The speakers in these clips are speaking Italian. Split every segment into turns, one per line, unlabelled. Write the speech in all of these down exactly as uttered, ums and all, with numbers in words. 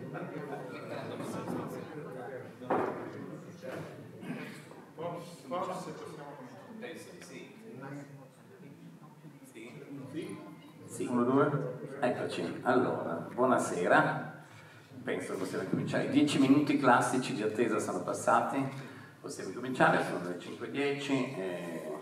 Forse possiamo cominciare.
Penso di sì. Sì?
Sì?
Sì. Uno, due. Eccoci. Allora, buonasera. Penso che possiamo cominciare. I dieci minuti classici di attesa sono passati. Possiamo cominciare, sono le cinque e dieci. E,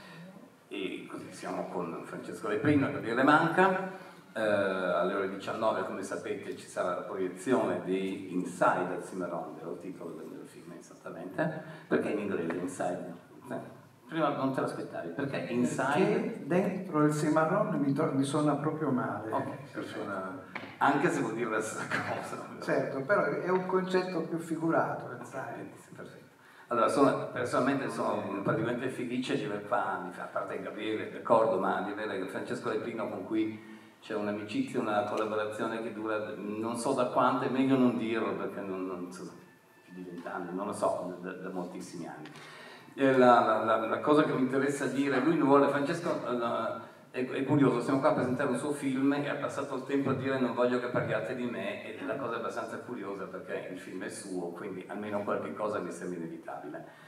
e così siamo con Francesco Leprino e Gabriele Manca. Eh, alle ore diciannove, come sapete, ci sarà la proiezione di Inside al Cimarron, era il titolo del, del film esattamente. Perché in inglese Inside? Eh, prima non te l'aspettavi, perché Inside?
Perché dentro il Cimarron mi, to- mi suona proprio male.
Ok, suona... anche se vuol dire la stessa cosa.
Certo, però è un concetto più figurato.
Okay, perfetto. Allora, sono, personalmente sono praticamente felice di aver qua, a parte Gabriele, ricordo, ma di avere Francesco Leprino con cui c'è un'amicizia, una collaborazione che dura non so da quanto, è meglio non dirlo perché non, non so, più di vent'anni, non lo so, da, da moltissimi anni. E la, la, la cosa che mi interessa dire, lui non vuole, Francesco uh, è, è curioso, siamo qua a presentare un suo film e ha passato il tempo a dire non voglio che parliate di me, ed è una cosa abbastanza curiosa perché il film è suo, quindi almeno qualche cosa mi sembra inevitabile.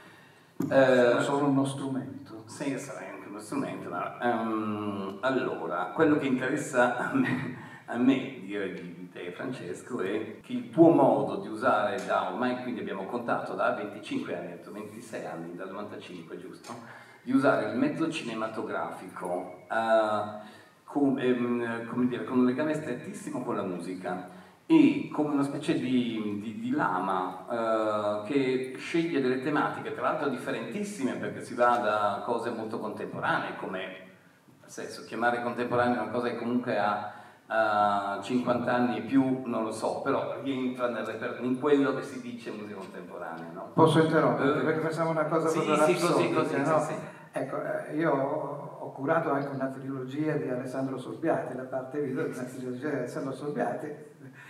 È solo uno strumento.
Sì, sarà anche uno strumento, ma um, allora, quello che interessa a me, a me dire di, di te, Francesco, è che il tuo modo di usare da ormai, quindi abbiamo contato da venticinque anni, ventisei anni, dal novantacinque, giusto? Di usare il mezzo cinematografico uh, com, um, come dire, con un legame strettissimo con la musica e come una specie di, di, di lama uh, che sceglie delle tematiche, tra l'altro differentissime, perché si va da cose molto contemporanee, come, nel senso, chiamare contemporanea una cosa che comunque ha uh, cinquanta anni e più, non lo so, però rientra nel, in quello che si dice musica contemporanea, no?
Posso interrompere?
Uh,
perché facciamo una cosa
sì,
proprio
sì, così, così,
no?
sì, sì.
Ecco, io ho curato anche una trilogia di Alessandro Sorbiati, la parte video di una trilogia di Alessandro Sorbiati,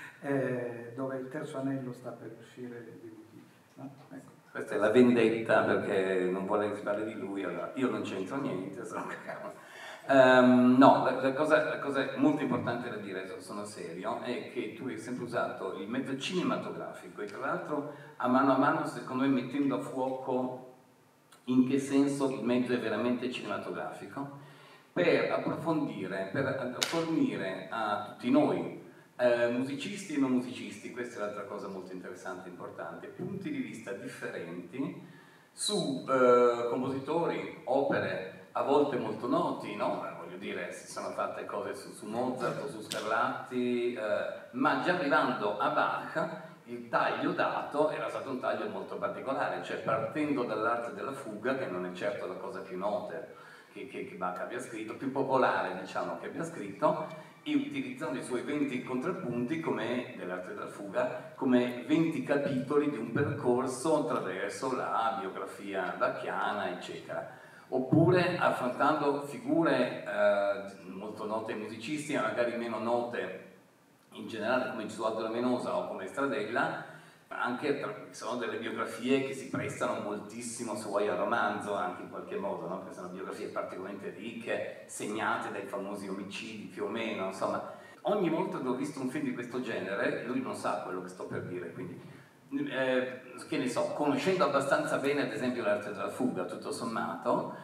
Eh, dove il terzo anello sta per uscire il D V D, no? Ecco.
Questa è la vendetta perché non vuole che si parli di lui, allora io non c'entro niente, sono cagato. Um, no, la, la, cosa, la cosa molto importante da dire, sono serio, è che tu hai sempre usato il mezzo cinematografico e tra l'altro a mano a mano, secondo me, mettendo a fuoco in che senso il mezzo è veramente cinematografico, per approfondire, per fornire a tutti noi, Eh, musicisti e non musicisti, questa è l'altra cosa molto interessante e importante, punti di vista differenti su eh, compositori, opere a volte molto noti, no? Voglio dire, si sono fatte cose su, su Mozart o su Scarlatti, eh, ma già arrivando a Bach il taglio dato era stato un taglio molto particolare, cioè partendo dall'arte della fuga, che non è certo la cosa più nota che, che, che Bach abbia scritto, più popolare diciamo che abbia scritto, e utilizzando i suoi venti contrappunti come dell'arte della fuga come venti capitoli di un percorso attraverso la biografia bacchiana, eccetera. Oppure affrontando figure eh, molto note ai musicisti, ma magari meno note in generale, come Gesualdo Lamenosa o come Stradella, anche per, sono delle biografie che si prestano moltissimo, se vuoi, al romanzo, anche in qualche modo, no? Perché sono biografie particolarmente ricche, segnate dai famosi omicidi più o meno, insomma. Ogni volta che ho visto un film di questo genere, lui non sa quello che sto per dire, quindi, eh, che ne so, conoscendo abbastanza bene, ad esempio, l'arte della fuga, tutto sommato,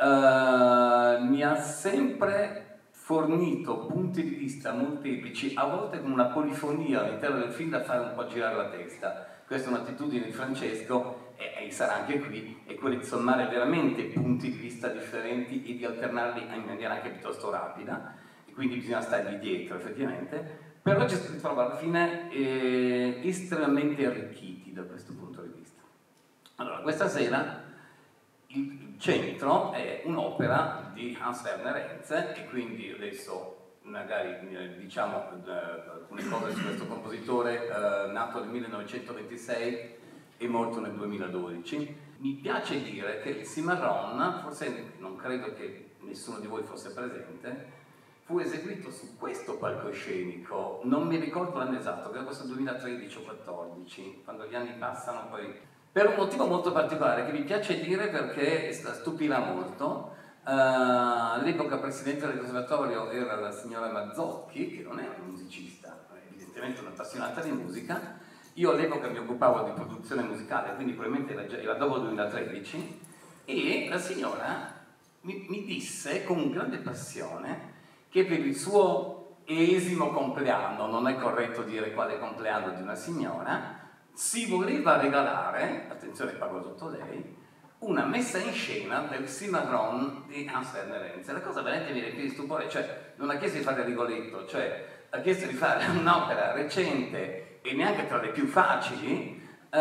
eh, mi ha sempre fornito punti di vista molteplici, a volte con una polifonia all'interno del film da fare un po' girare la testa. Questa è un'attitudine di Francesco, e, e sarà anche qui, è quella di sommare veramente punti di vista differenti e di alternarli in maniera anche piuttosto rapida, e quindi bisogna stargli dietro effettivamente, però ci si trova alla fine eh, estremamente arricchiti da questo punto di vista. Allora, questa sera il centro è un'opera di Hans Werner Henze, e quindi adesso magari diciamo alcune cose su questo compositore eh, nato nel millenovecentoventisei e morto nel duemiladodici. Mi piace dire che il Cimarron, forse non credo che nessuno di voi fosse presente, fu eseguito su questo palcoscenico, non mi ricordo l'anno esatto, credo fosse duemilatredici o quattordici, quando gli anni passano poi... Per un motivo molto particolare che mi piace dire perché stupirà molto. Uh, all'epoca presidente del conservatorio era la signora Mazzocchi, che non è una musicista, evidentemente un'appassionata di musica. Io all'epoca mi occupavo di produzione musicale, quindi probabilmente era, già, era dopo il duemilatredici, e la signora mi, mi disse con grande passione che per il suo esimo compleanno, non è corretto dire quale compleanno di una signora, si voleva regalare, attenzione pago tutto lei, una messa in scena del Cimarron di Hans Werner Henze. La cosa veramente mi riempì di stupore, cioè non ha chiesto di fare Rigoletto, cioè ha chiesto di fare un'opera recente e neanche tra le più facili, uh,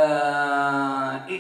e,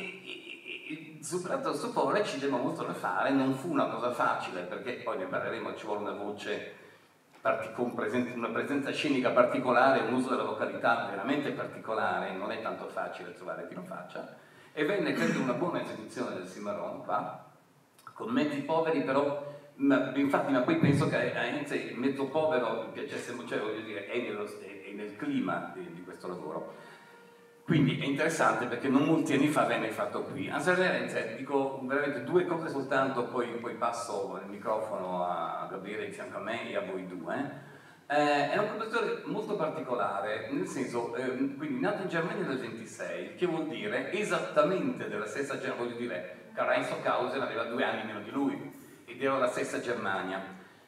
e, e superato il stupore ci devo molto da fare. Non fu una cosa facile, perché poi ne parleremo, ci vuole una voce con una presenza scenica particolare, un uso della vocalità veramente particolare, non è tanto facile trovare chi lo faccia, e venne credo una buona esecuzione del Cimarron qua, con mezzi poveri però, ma, infatti ma poi penso che a Henze il mezzo povero piacesse, cioè voglio dire, è, nello, è nel clima di, di questo lavoro. Quindi è interessante perché non molti anni fa venne fatto qui. Hans Werner Henze, dico veramente due cose soltanto, poi, poi passo il microfono a Gabriele di fianco a me e a voi due. Eh, è un compositore molto particolare, nel senso, eh, quindi nato in Germania nel ventisei, che vuol dire esattamente della stessa Germania, voglio dire, Karl-Heinz Stockhausen aveva due anni meno di lui, ed era la stessa Germania.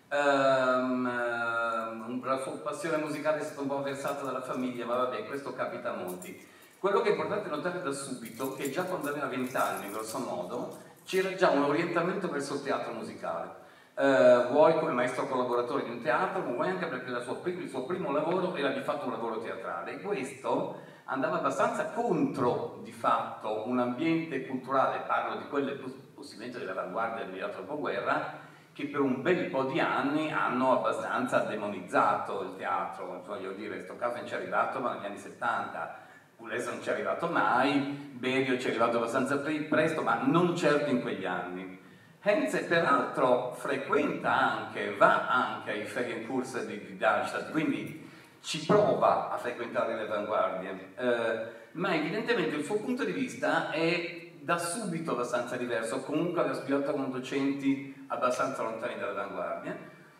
Um, uh, la sua passione musicale è stata un po' versata dalla famiglia, ma vabbè, questo capita a molti. Quello che è importante notare da subito è che già quando aveva vent'anni, grosso modo, c'era già un orientamento verso il teatro musicale. Uh, vuoi come maestro collaboratore di un teatro, ma vuoi anche perché la sua, il suo primo lavoro era di fatto un lavoro teatrale, e questo andava abbastanza contro, di fatto, un ambiente culturale, parlo di quelle possibilmente dell'avanguardia dell'immediato dopoguerra, che per un bel po' di anni hanno abbastanza demonizzato il teatro. Voglio dire, Stockhausen ci è arrivato ma negli anni settanta, Pugliese non ci è arrivato mai, Berio ci è arrivato abbastanza presto, ma non certo in quegli anni. Henze peraltro frequenta anche, va anche ai Ferienkurs di, di Darmstadt, quindi ci prova a frequentare le avanguardie, eh, ma evidentemente il suo punto di vista è da subito abbastanza diverso, comunque aveva studiato con docenti abbastanza lontani dall'avanguardia.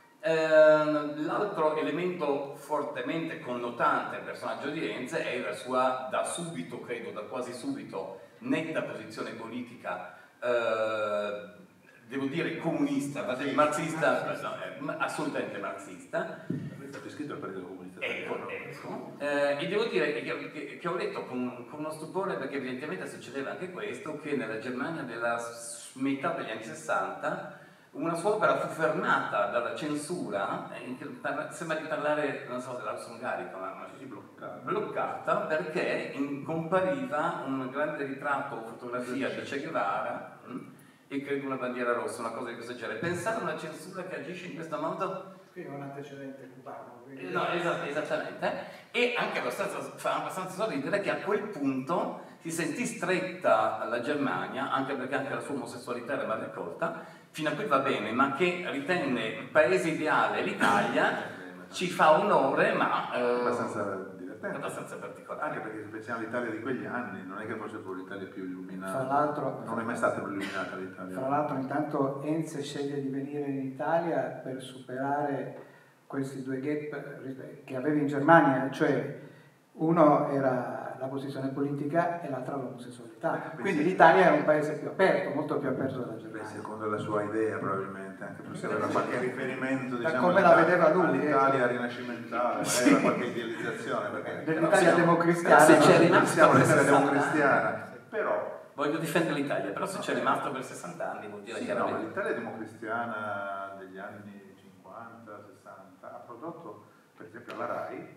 Eh, l'altro elemento fortemente connotante al personaggio di Henze è la sua, da subito, credo, da quasi subito, netta posizione politica, eh, devo dire comunista, ma marxista, no, assolutamente marxista.
È scritto al Partito Comunista.
Ecco, ecco. Eh, e devo dire che, che, che ho letto con, con uno stupore, perché evidentemente succedeva anche questo, che nella Germania della metà degli anni sessanta una sua opera fu fermata dalla censura, eh, sembra di parlare, non so, dell'austro-ungarico, ma bloccata. bloccata perché in, compariva un grande ritratto o fotografia di Che Guevara mh, e credo una bandiera rossa, una cosa di questo genere. Pensare a una censura che agisce in questo modo.
Qui è un antecedente cubano. Quindi...
No, esatto, esattamente. E anche abbastanza, fa abbastanza sorridere che a quel punto si sentì stretta alla Germania, anche perché anche la sua omosessualità era mal accolta, fino a qui va bene, ma che ritenne il paese ideale l'Italia, ci fa onore, ma... Eh,
abbastanza divertente.
Abbastanza particolare.
Anche perché se pensiamo all'Italia di quegli anni, non è che fosse pure l'Italia più illuminata.
Fra l'altro,
non è mai stata più illuminata l'Italia.
Fra l'altro intanto Henze sceglie di venire in Italia per superare questi due gap che aveva in Germania, cioè uno era la posizione politica e l'altra l'omosessualità. Quindi l'Italia è un paese più aperto, molto più aperto della Germania.
Beh, secondo la sua idea probabilmente, anche se aveva qualche riferimento,
da
diciamo,
come la vedeva lui,
all'Italia rinascimentale, aveva qualche idealizzazione, perché
dell'Italia democristiana.
Se c'è
non
rimasto
siamo
per
l'Italia
sessanta
democristiana, però
voglio difendere l'Italia, però se c'è rimasto per sessanta anni vuol dire
sì,
chiaramente.
no, l'Italia democristiana degli anni cinquanta sessanta ha prodotto, per esempio, alla RAI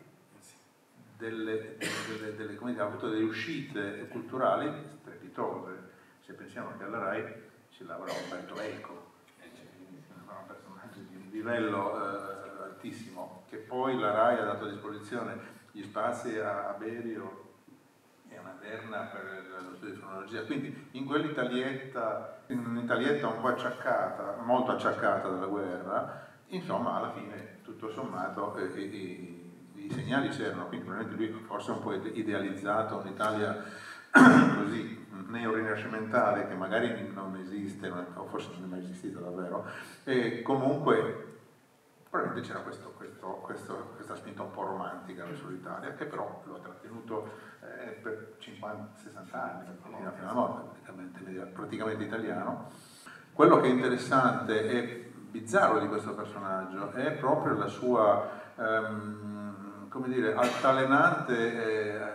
delle, delle, delle, come dire, ha avuto delle uscite culturali strepitose. Se pensiamo che alla RAI ci lavora Umberto Eco, un personaggio di un livello eh, altissimo, che poi la RAI ha dato a disposizione gli spazi a, a Berio e a Maderna per lo studio di fonologia, quindi in quell'Italietta, in un'Italietta un po' acciaccata, molto acciaccata dalla guerra, insomma alla fine tutto sommato eh, eh, i segnali c'erano, quindi probabilmente lui forse un po' idealizzato un'Italia così neorinascimentale che magari non esiste, o forse non è mai esistita davvero, e comunque probabilmente naturalmente c'era questo, questo, questo, questa spinta un po' romantica verso l'Italia, che però lo ha trattenuto eh, per cinquanta sessanta anni, fino alla morte, praticamente, praticamente italiano. Quello che è interessante e bizzarro di questo personaggio è proprio la sua, ehm, come dire, altalenante eh,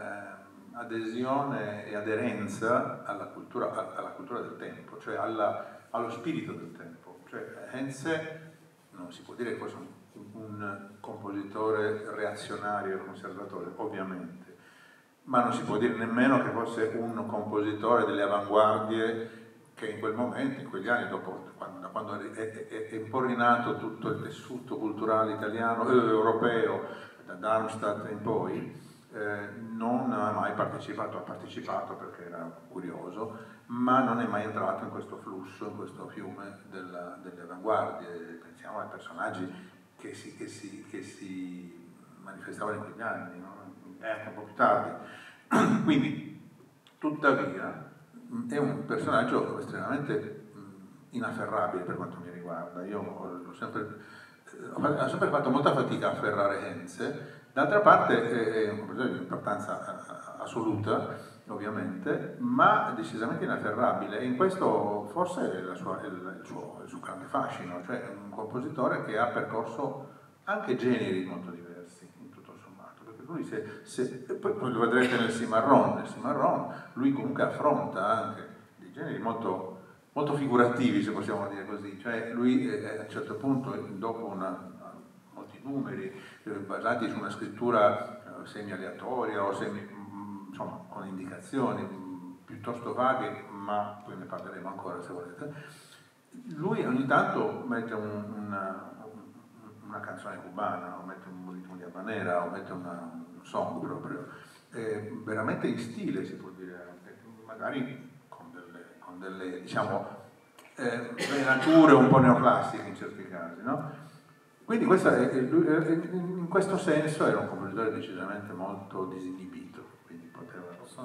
adesione e aderenza alla cultura, alla cultura del tempo, cioè alla, allo spirito del tempo. Cioè, Henze non si può dire che fosse un, un compositore reazionario e conservatore, ovviamente, ma non si può dire nemmeno che fosse un compositore delle avanguardie che in quel momento, in quegli anni, dopo, quando, quando è, è, è un po' rinato tutto il tessuto culturale italiano, eh, europeo, da Darmstadt in poi, eh, non ha mai partecipato, ha partecipato perché era curioso, ma non è mai entrato in questo flusso, in questo fiume della, delle avanguardie. Pensiamo ai personaggi che si, che si, che si manifestavano in quegli anni, no? E anche un po' più tardi. Quindi, tuttavia, è un personaggio estremamente inafferrabile per quanto mi riguarda. Io ho sempre, ho sempre fatto molta fatica a afferrare Henze. D'altra parte è un compositore di importanza assoluta, ovviamente, ma decisamente inafferrabile, e in questo forse è, la sua, è il, suo, il suo grande fascino, cioè è un compositore che ha percorso anche generi molto diversi, in tutto sommato, perché lui se, se poi lo vedrete nel Cimarron, nel Cimarron lui comunque affronta anche dei generi molto, molto figurativi, se possiamo dire così, cioè lui eh, a un certo punto, dopo una numeri eh, basati su una scrittura eh, semi-aleatoria o semi, mh, insomma, con indicazioni mh, piuttosto vaghe, ma poi ne parleremo ancora se volete. Lui ogni tanto mette un, una, una canzone cubana, o mette un ritmo di habanera, o mette una, un song proprio, eh, veramente in stile, si può dire anche, magari con delle, con delle diciamo, eh, venature un po' neoclassiche in certi casi, no? Quindi questa è, in questo senso era un compositore decisamente molto disinibito, quindi poteva...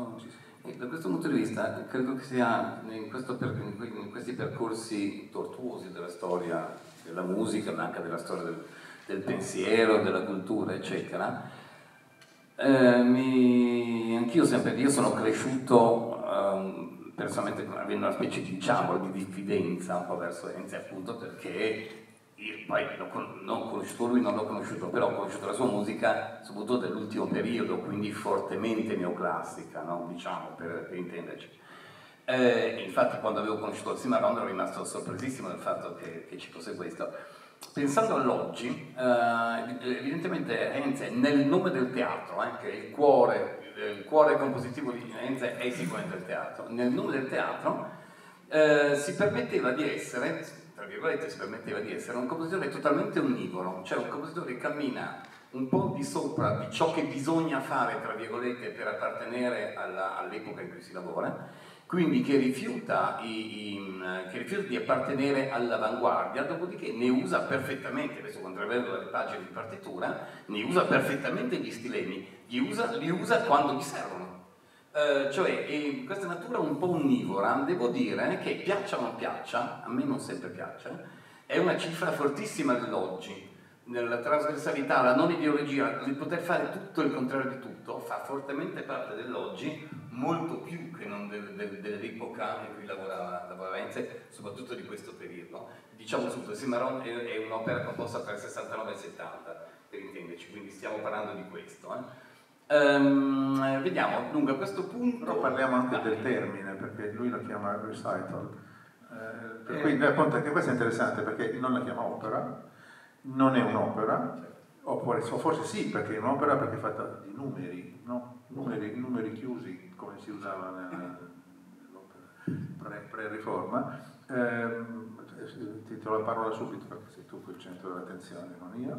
E da questo punto di vista credo che sia in, questo per, in questi percorsi tortuosi della storia della musica, ma anche della storia del, del pensiero, della cultura, eccetera, eh, mi, anch'io sempre, io sono cresciuto um, personalmente avendo una specie di, diciamo, di diffidenza un po' verso Henze, appunto perché io poi non ho conosciuto lui, non l'ho conosciuto, però ho conosciuto la sua musica soprattutto dell'ultimo periodo, quindi fortemente neoclassica, no? Diciamo, per, per intenderci. Eh, infatti quando avevo conosciuto il Cimarron ero rimasto sorpresissimo del fatto che, che ci fosse questo. Pensando all'oggi, eh, evidentemente Henze nel nome del teatro, eh, che è il cuore, il cuore compositivo di Henze è sicuramente il teatro, nel nome del teatro eh, si permetteva di essere, tra virgolette si permetteva di essere un compositore totalmente onnivoro, cioè un compositore che cammina un po' di sopra di ciò che bisogna fare, tra virgolette, per appartenere alla, all'epoca in cui si lavora, quindi che rifiuta, i, i, che rifiuta di appartenere all'avanguardia, dopodiché ne usa perfettamente, adesso controllando le pagine di partitura, ne usa perfettamente gli stilemi, li usa, li usa quando gli servono. Uh, cioè, eh, questa natura un po' onnivora, devo dire che piaccia o non piaccia, a me non sempre piace, è una cifra fortissima dell'oggi, nella trasversalità, la non ideologia, il poter fare tutto il contrario di tutto, fa fortemente parte dell'oggi, molto più che non del, del, dell'epoca in cui lavorava, lavorava Henze, soprattutto di questo periodo. Diciamo subito, il Cimarron è, è un'opera composta tra il sessantanove e il settanta, per intenderci, quindi stiamo parlando di questo. Eh. Um, vediamo, dunque a questo punto...
Però parliamo anche del termine, perché lui lo chiama recital, eh, per cui appunto anche questo è interessante, perché non la chiama opera, non è un'opera, oppure forse sì, perché è un'opera perché è fatta di numeri, no? Numeri, numeri chiusi, come si usava nell'opera pre-riforma. Eh, ti do la parola subito perché sei tu il centro dell'attenzione, non io.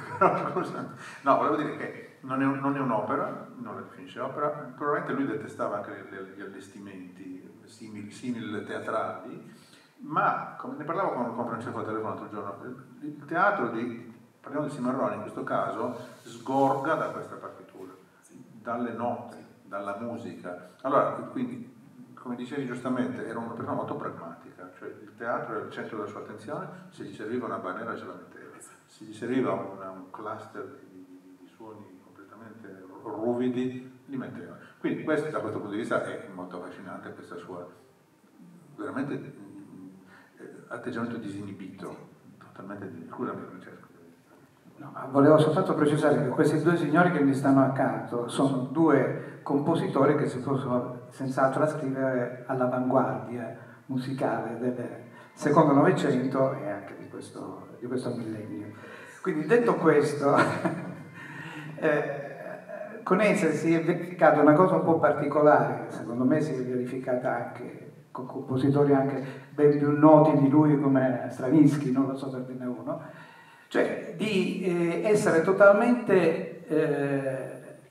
No, volevo dire che non è, non è un'opera, non la definisce opera, probabilmente lui detestava anche gli allestimenti simili, simili teatrali, ma come ne parlavo con, con Francesco al telefono l'altro giorno, il teatro di, parliamo di Cimarroni in questo caso, sgorga da questa partitura, dalle note, dalla musica. Allora, quindi, come dicevi giustamente, era una persona molto pragmatica, cioè il teatro era il centro della sua attenzione, se gli serviva una bandiera ce la metteva, si gli serviva un, un cluster di, di, di suoni completamente ruvidi, li metteva. Quindi questo, da questo punto di vista è molto affascinante questa sua veramente eh, atteggiamento disinibito, totalmente disinibito. Scusami Francesco.
No, volevo soltanto precisare che questi due signori che mi stanno accanto sono due compositori che si possono senz'altro ascrivere all'avanguardia musicale del secondo Novecento e anche di questo, di questo millennio. Quindi detto questo, eh, con esse si è verificata una cosa un po' particolare, che secondo me si è verificata anche con compositori anche ben più noti di lui come Stravinsky, non lo so per dirne uno, cioè di eh, essere totalmente eh,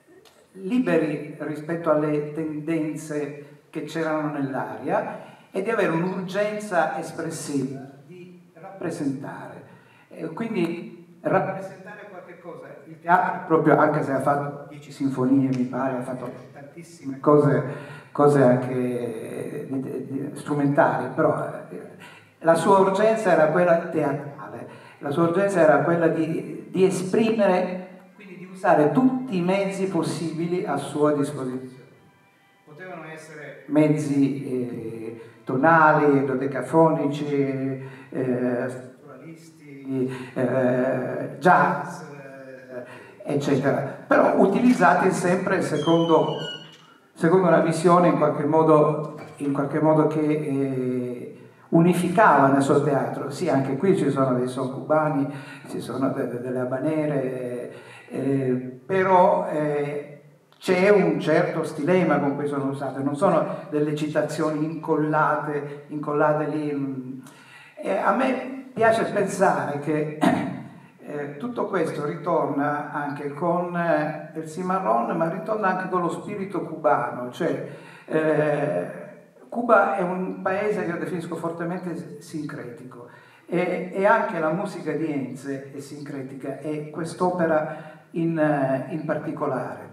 liberi rispetto alle tendenze che c'erano nell'aria e di avere un'urgenza espressiva, di rappresentare. E quindi rappresentare qualche cosa. Il teatro proprio, anche se ha fatto dieci sinfonie, mi pare, ha fatto tantissime cose, cose anche di, di, di, strumentali, però eh, la sua urgenza era quella teatrale, la sua urgenza era quella di, di esprimere, quindi di usare tutti i mezzi possibili a sua disposizione. Potevano essere mezzi eh, tonali, dodecafonici, eh, strutturalisti, eh, jazz, eh, eccetera, però utilizzati sempre secondo, secondo una visione in qualche modo, in qualche modo che eh, unificava nel suo teatro. Sì, anche qui ci sono dei son cubani, ci sono de- delle habanere, eh, però eh, c'è un certo stilema con cui sono usate, non sono delle citazioni incollate, incollate lì. E a me piace pensare che eh, tutto questo ritorna anche con eh, il Cimarrón, ma ritorna anche con lo spirito cubano, cioè eh, Cuba è un paese che io definisco fortemente sincretico e, e anche la musica di Enze è sincretica e quest'opera in, in particolare.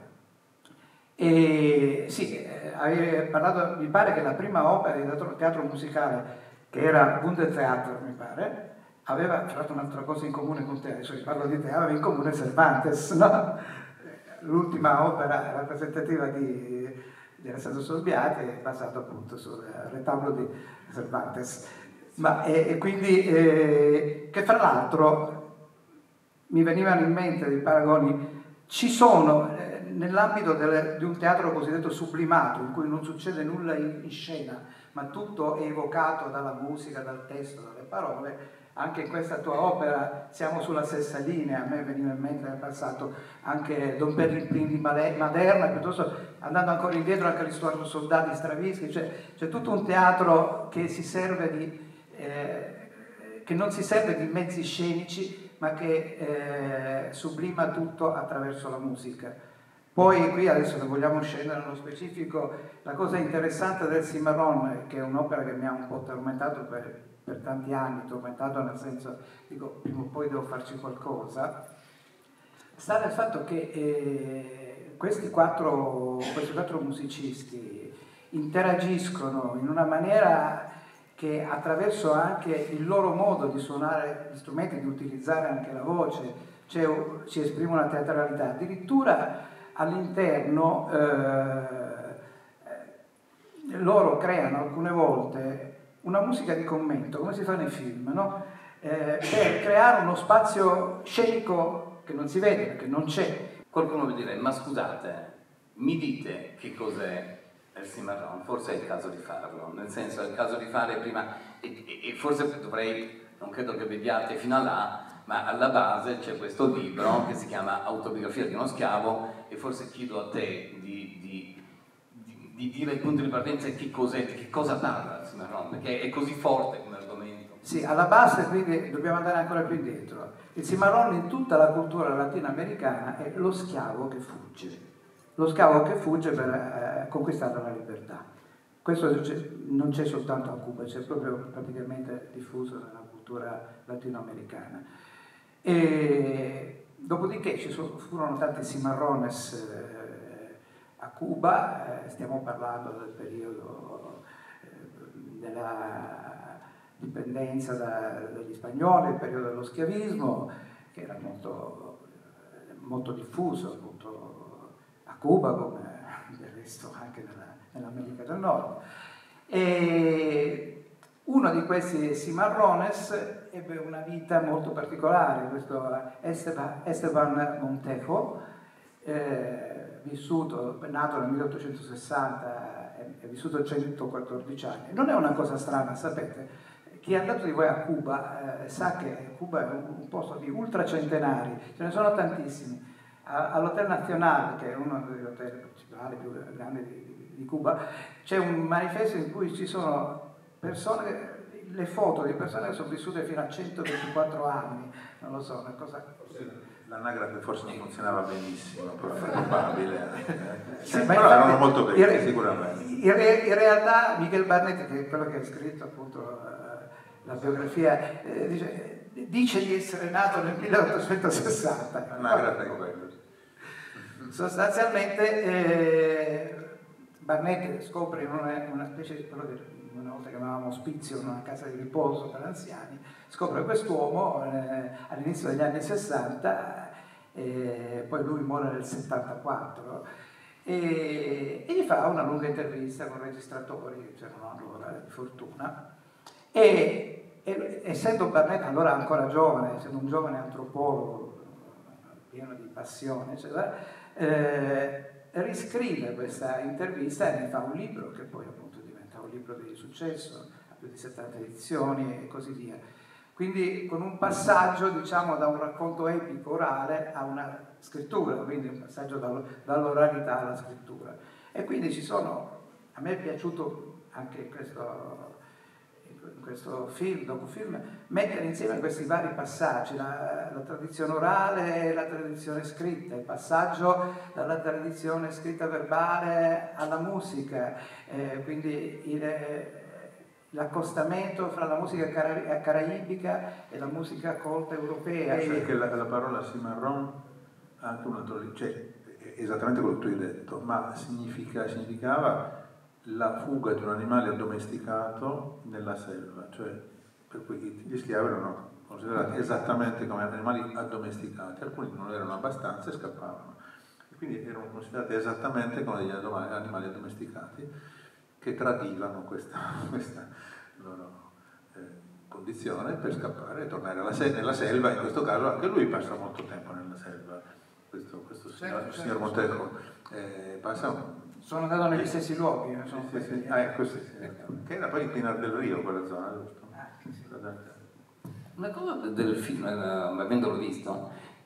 E sì, eh, avevi parlato, mi pare che la prima opera di teatro, teatro musicale, che era Bundestheater, mi pare, aveva tra l'altro un'altra cosa in comune con te, adesso parlo di te, aveva in comune Cervantes, no? L'ultima opera rappresentativa di, di Alessandro Solbiati è basata appunto sul retablo di Cervantes. Ma, e, e quindi, eh, che fra l'altro mi venivano in mente dei paragoni, ci sono eh, nell'ambito delle, di un teatro cosiddetto sublimato, in cui non succede nulla in, in scena, ma tutto è evocato dalla musica, dal testo, dalle parole. Anche in questa tua opera siamo sulla stessa linea. A me veniva in mente nel passato anche Don Perlin di Maderna, piuttosto andando ancora indietro anche l'Istuardo Soldati, Stravinsky, cioè c'è tutto un teatro che si serve di eh, che non si serve di mezzi scenici, ma che eh, sublima tutto attraverso la musica. Poi qui adesso se vogliamo scendere nello specifico, la cosa interessante del Cimarrón, che è un'opera che mi ha un po' tormentato per, per tanti anni, tormentato nel senso, dico, prima o poi devo farci qualcosa, sta nel fatto che eh, questi, quattro, questi quattro musicisti interagiscono in una maniera che attraverso anche il loro modo di suonare gli strumenti, di utilizzare anche la voce, cioè, ci esprime una teatralità. Addirittura all'interno eh, loro creano alcune volte una musica di commento, come si fa nei film, no? eh, per creare uno spazio scenico che non si vede, perché non c'è.
Qualcuno vuol dire, ma scusate, mi dite che cos'è il Cimarrón? Forse è il caso di farlo, nel senso è il caso di fare prima, e, e, e forse dovrei, non credo che vediate fino a là, ma alla base c'è questo libro che si chiama Autobiografia di uno schiavo e forse chiedo a te di, di, di, di dire il punto di partenza e che cos'è, di che cosa parla il Cimarrón, perché è così forte come argomento.
Sì, alla base quindi dobbiamo andare ancora più indietro. Il Cimarrón in tutta la cultura latinoamericana è lo schiavo che fugge, lo schiavo che fugge per eh, conquistare la libertà. Questo non c'è soltanto a Cuba, c'è proprio praticamente diffuso nella cultura latinoamericana. E dopodiché ci sono, furono tanti cimarrones eh, a Cuba, eh, stiamo parlando del periodo eh, della dipendenza da, dagli spagnoli, il periodo dello schiavismo, che era molto, molto diffuso appunto a Cuba come del resto anche nella, nell'America del Nord. E uno di questi cimarrones ebbe una vita molto particolare, questo Esteban, Esteban Montejo, eh, vissuto, nato nel milleottocentosessanta, è, è vissuto centoquattordici anni. Non è una cosa strana, sapete, chi è andato di voi a Cuba eh, sa che Cuba è un, un posto di ultracentenari, ce ne sono tantissimi. All'Hotel Nacional, che è uno degli hotel principali più grandi di, di Cuba, c'è un manifesto in cui ci sono persone, le foto di persone che sono vissute fino a centoventiquattro anni, non lo so, una cosa...
L'anagrafe forse non funzionava benissimo, probabile,
sì,
eh,
ma
però
infatti,
erano molto vecchi,
in,
sicuramente.
In, in realtà Miguel Barnett, che è quello che ha scritto appunto uh, la biografia, eh, dice, dice di essere nato nel milleottocentosessanta.
L'anagrafe è quello.
Sostanzialmente eh, Barnett scopre in una, una specie di quello che una volta chiamavamo ospizio, in una casa di riposo per anziani, scopre quest'uomo eh, all'inizio degli anni sessanta, eh, poi lui muore nel settantaquattro e, e gli fa una lunga intervista con registratori che c'erano allora di fortuna e, e essendo Barnett allora ancora giovane, essendo un giovane antropologo pieno di passione, eccetera, eh, riscrive questa intervista e ne fa un libro che poi appunto diventa un libro di successo, ha più di settanta edizioni e così via. Quindi con un passaggio, diciamo, da un racconto epico orale a una scrittura, quindi un passaggio dall'oralità alla scrittura. E quindi ci sono, a me è piaciuto anche questo... in questo film, docufilm, mettere insieme questi vari passaggi, la, la tradizione orale e la tradizione scritta, il passaggio dalla tradizione scritta verbale alla musica, eh, quindi il, l'accostamento fra la musica cara- caraibica e la musica colta europea.
Cioè che la, la parola cimarrón ha anche un altro, cioè esattamente quello che tu hai detto, ma significa, significava la fuga di un animale addomesticato nella selva, cioè per cui gli schiavi erano considerati esattamente come animali addomesticati, alcuni non erano abbastanza e scappavano, e quindi erano considerati esattamente come degli animali addomesticati che tradivano questa, questa loro eh, condizione per scappare e tornare alla se- nella selva. In questo caso anche lui passa molto tempo nella selva, questo, questo signor,
certo,
signor
certo.
Montejo eh, passa
sono andato negli stessi luoghi.
Sì,
Sono
sì, sì. Ah, ecco, sì, sì. Che era poi Pinar del Rio, quella zona, giusto?
Ah, sì, sì.
Una cosa del film, eh, avendolo visto,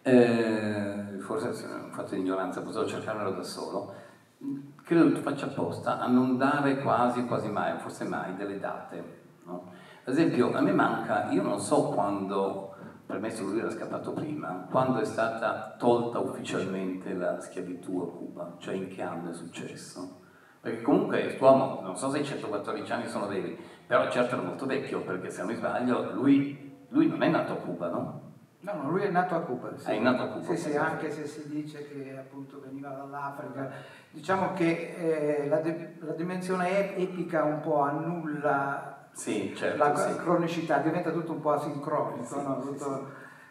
eh, forse è un fatto di ignoranza, potevo cercarmelo da solo, credo che tu faccia apposta a non dare quasi, quasi mai, forse mai, delle date. No? Ad esempio, a me manca, io non so quando, permesso lui era scappato prima, quando è stata tolta ufficialmente la schiavitù a Cuba, cioè in che anno è successo? Perché comunque quest'uomo, non so se i centoquattordici anni sono veri, però certo era molto vecchio, perché se non mi sbaglio, lui, lui non è nato a Cuba, no?
No, no, lui è nato a Cuba. Sì.
È nato a Cuba.
Sì, sì, anche se si dice che appunto veniva dall'Africa. Diciamo che eh, la, de- la dimensione epica un po' annulla
sì, certo,
la
sì.
cronicità, diventa tutto un po' asincronico.
Sì,
no?
sì,
Tutto,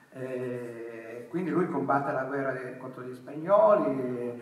eh, quindi lui combatte la guerra contro gli spagnoli,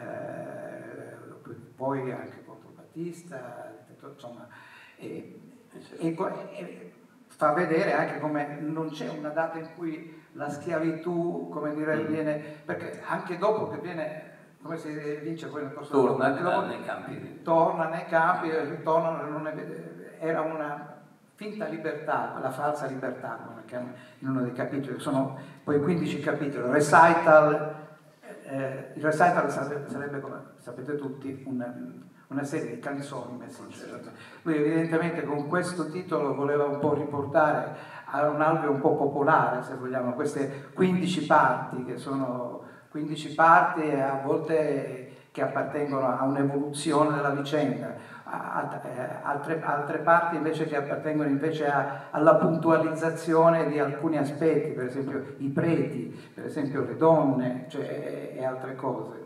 eh, poi anche contro Batista, insomma, e, e, e fa vedere anche come non c'è una data in cui la schiavitù, come dire, viene, perché anche dopo che viene, come si dice poi nel corso
torna
del dopo,
nei campi,
torna nei campi, ritorna, non è, era una finta libertà, la falsa libertà, come chiamano in uno dei capitoli, sono poi quindici capitoli, recital, eh, il recital sarebbe, sarebbe come sapete tutti una, una serie di canzoni messe insieme. Lui evidentemente con questo titolo voleva un po' riportare a un alveo un po' popolare, se vogliamo, queste quindici parti che sono quindici parti a volte che appartengono a un'evoluzione della vicenda, altre, altre parti invece che appartengono invece a, alla puntualizzazione di alcuni aspetti, per esempio i preti, per esempio le donne, cioè, e altre cose.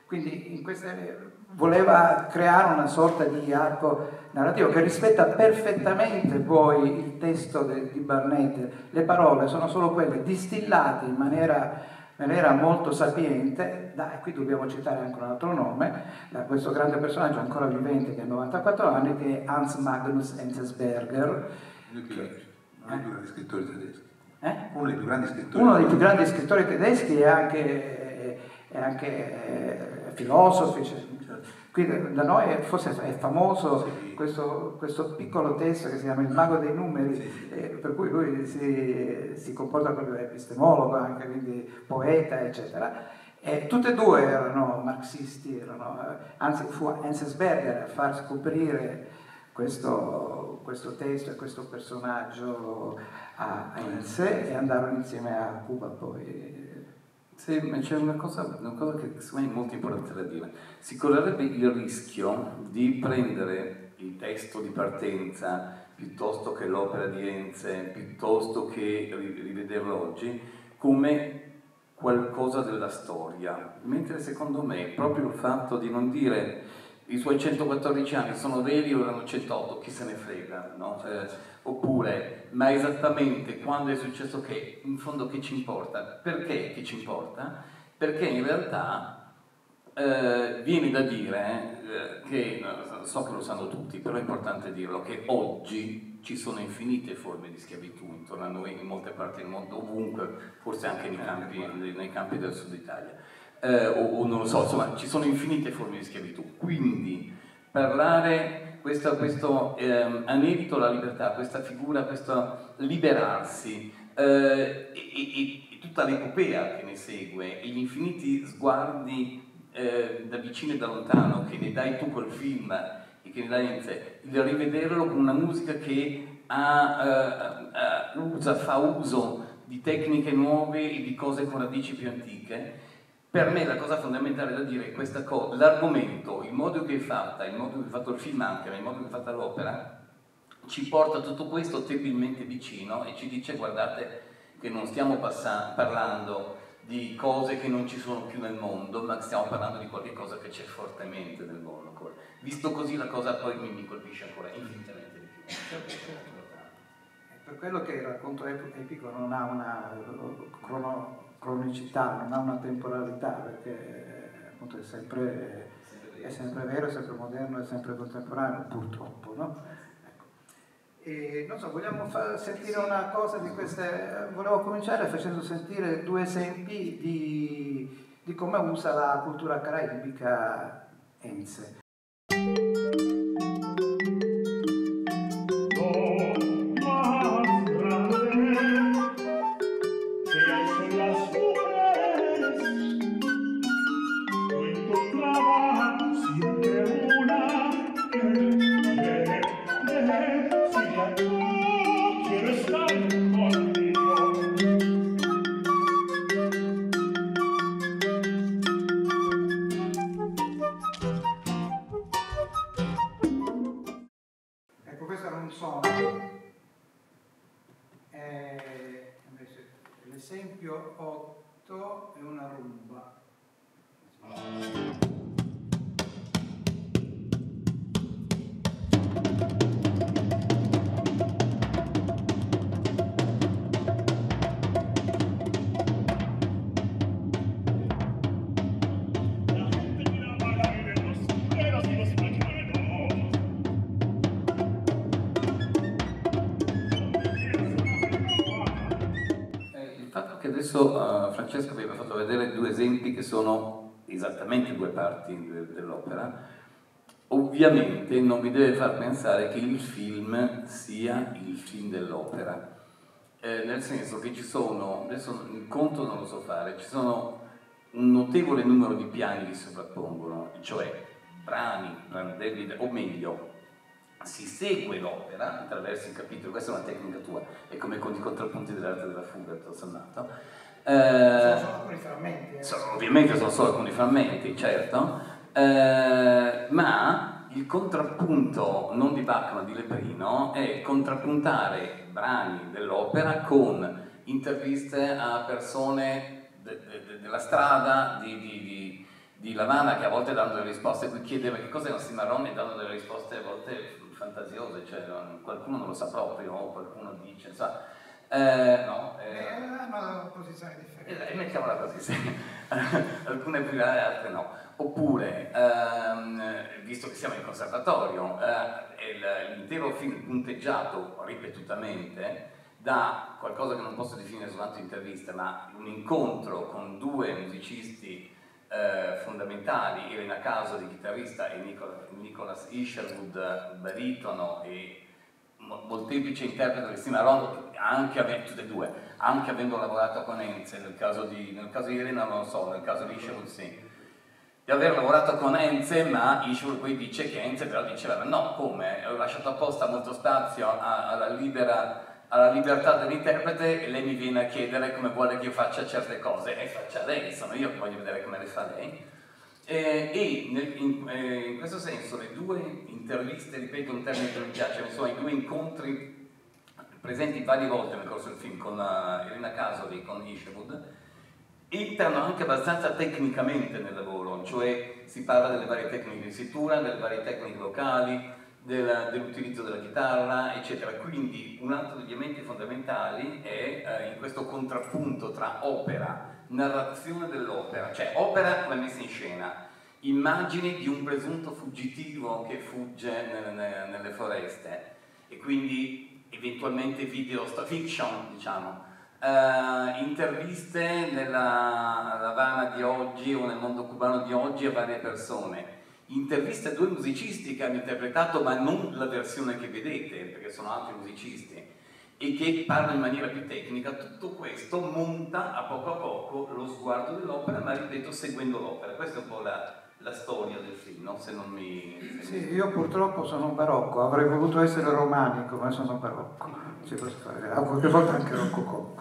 Quindi in queste, voleva creare una sorta di arco narrativo che rispetta perfettamente poi il testo de, di Barnett. Le parole sono solo quelle distillate in maniera, in maniera molto sapiente. Da, e qui dobbiamo citare anche un altro nome, da questo grande personaggio ancora vivente che ha novantaquattro anni, che è Hans Magnus Enzensberger.
Uno dei più grandi scrittori tedeschi.
Eh?
Uno dei più grandi scrittori
Uno dei più grandi scrittori tedeschi e anche, e anche eh, filosofi. Cioè, qui da noi è, forse è famoso sì. questo, questo piccolo testo che si chiama Il mago dei numeri, sì. eh, per cui lui si, si comporta proprio da epistemologo, anche quindi poeta, eccetera. E tutte e due erano marxisti, erano, anzi fu Enzensberger a far scoprire questo, questo testo e questo personaggio a Enze e andarono insieme a Cuba poi.
Sì, ma c'è una cosa, una cosa che secondo me è molto importante da dire. Si correrebbe il rischio di prendere il testo di partenza piuttosto che l'opera di Enze, piuttosto che rivederlo oggi, come qualcosa della storia, mentre secondo me proprio il fatto di non dire i suoi centoquattordici anni sono veri o erano centootto, chi se ne frega, no? Eh, oppure, ma esattamente quando è successo che, in fondo che ci importa? Perché che ci importa? Perché in realtà eh, viene da dire eh, che, so che lo sanno tutti, però è importante dirlo, che oggi ci sono infinite forme di schiavitù intorno a noi, in molte parti del mondo, ovunque, forse anche nei campi, nei campi del sud Italia. Eh, o, o non lo so, insomma, ci sono infinite forme di schiavitù, quindi parlare questo, questo ehm, anelito alla libertà, questa figura, questo liberarsi eh, e, e, e tutta l'epopea che ne segue e gli infiniti sguardi eh, da vicino e da lontano che ne dai tu col film e che ne dai in sé, il rivederlo con una musica che ha, uh, uh, usa, fa uso di tecniche nuove e di cose con radici più antiche. Per me la cosa fondamentale da dire è questa cosa, l'argomento, il modo che è fatta, il modo che è fatto il film anche, ma il modo che è fatta l'opera, ci porta tutto questo terribilmente vicino e ci dice guardate che non stiamo parlando di cose che non ci sono più nel mondo, ma stiamo parlando di qualche cosa che c'è fortemente nel mondo ancora. Visto così la cosa poi mi colpisce ancora infinitamente di più.
Per quello che il racconto epico non ha una crono, cronicità, non ha una temporalità, perché appunto è sempre, è sempre vero, è sempre moderno, è sempre contemporaneo, purtroppo, no? Ecco. E non so, vogliamo far sentire una cosa di queste. Volevo cominciare facendo sentire due esempi di, di come usa la cultura caraibica Enze. L'esempio otto è una rumba.
Adesso uh, Francesco vi aveva fatto vedere due esempi che sono esattamente due parti de- dell'opera. Ovviamente non vi deve far pensare che il film sia il film dell'opera, eh, nel senso che ci sono, adesso il conto non lo so fare, ci sono un notevole numero di piani che si sovrappongono, cioè brani, brandelli, o meglio, si segue l'opera attraverso il capitolo, questa è una tecnica tua, è come con i contrappunti dell'arte della fuga, tutto sommato.
Eh, sono solo alcuni frammenti. Eh.
Sono, ovviamente sono solo alcuni frammenti, certo, eh, ma il contrappunto non di Bach ma di Leprino è contrappuntare brani dell'opera con interviste a persone de, de, de, della strada, di, di, di di Lavana, che a volte danno delle risposte, qui chiedeva che cos'è un cimarrone e danno delle risposte a volte fantasiose, cioè qualcuno non lo sa proprio, o qualcuno dice, sa, eh, no,
eh, hanno posizioni differenti.
Eh, mettiamola così, sì. Alcune più grandi, altre no. Oppure, ehm, visto che siamo in conservatorio, eh, l'intero film punteggiato ripetutamente da qualcosa che non posso definire soltanto intervista, ma un incontro con due musicisti eh, fondamentali, Elena Casoli, chitarrista, e Nicola, Nicholas Isherwood, baritono e molteplice interprete del cimarrone, anche avendo tutte e due, anche avendo lavorato con Enze, nel caso di, nel caso di Elena non lo so, nel caso di Isherwood sì, di aver lavorato con Enze, ma Isherwood poi dice che Enze però diceva no, come? Ho lasciato apposta molto spazio a, alla, libera, alla libertà dell'interprete e lei mi viene a chiedere come vuole che io faccia certe cose, e faccia lei, sono io che voglio vedere come le fa lei. Eh, e nel, in, eh, in questo senso le due interviste, ripeto un termine che mi piace, insomma i due incontri presenti varie volte nel corso del film con uh, Elena Casoli e con Isherwood entrano anche abbastanza tecnicamente nel lavoro, cioè si parla delle varie tecniche di scrittura, delle varie tecniche vocali, del, dell'utilizzo della chitarra, eccetera. Quindi un altro degli elementi fondamentali è eh, in questo contrappunto tra opera, narrazione dell'opera, cioè opera come messa in scena, immagini di un presunto fuggitivo che fugge nelle, nelle, nelle foreste e quindi eventualmente video fiction, diciamo, uh, interviste nella Havana di oggi o nel mondo cubano di oggi a varie persone, interviste a due musicisti che hanno interpretato ma non la versione che vedete perché sono altri musicisti e che parlano in maniera più tecnica. Tutto questo monta a poco a poco lo sguardo dell'opera, ma ripeto seguendo l'opera. Questa è un po' la, la storia del film, no? Se non mi... Se
sì, io purtroppo sono barocco, avrei voluto essere romanico, ma sono barocco. Si può fare, a qualche volta anche rococò.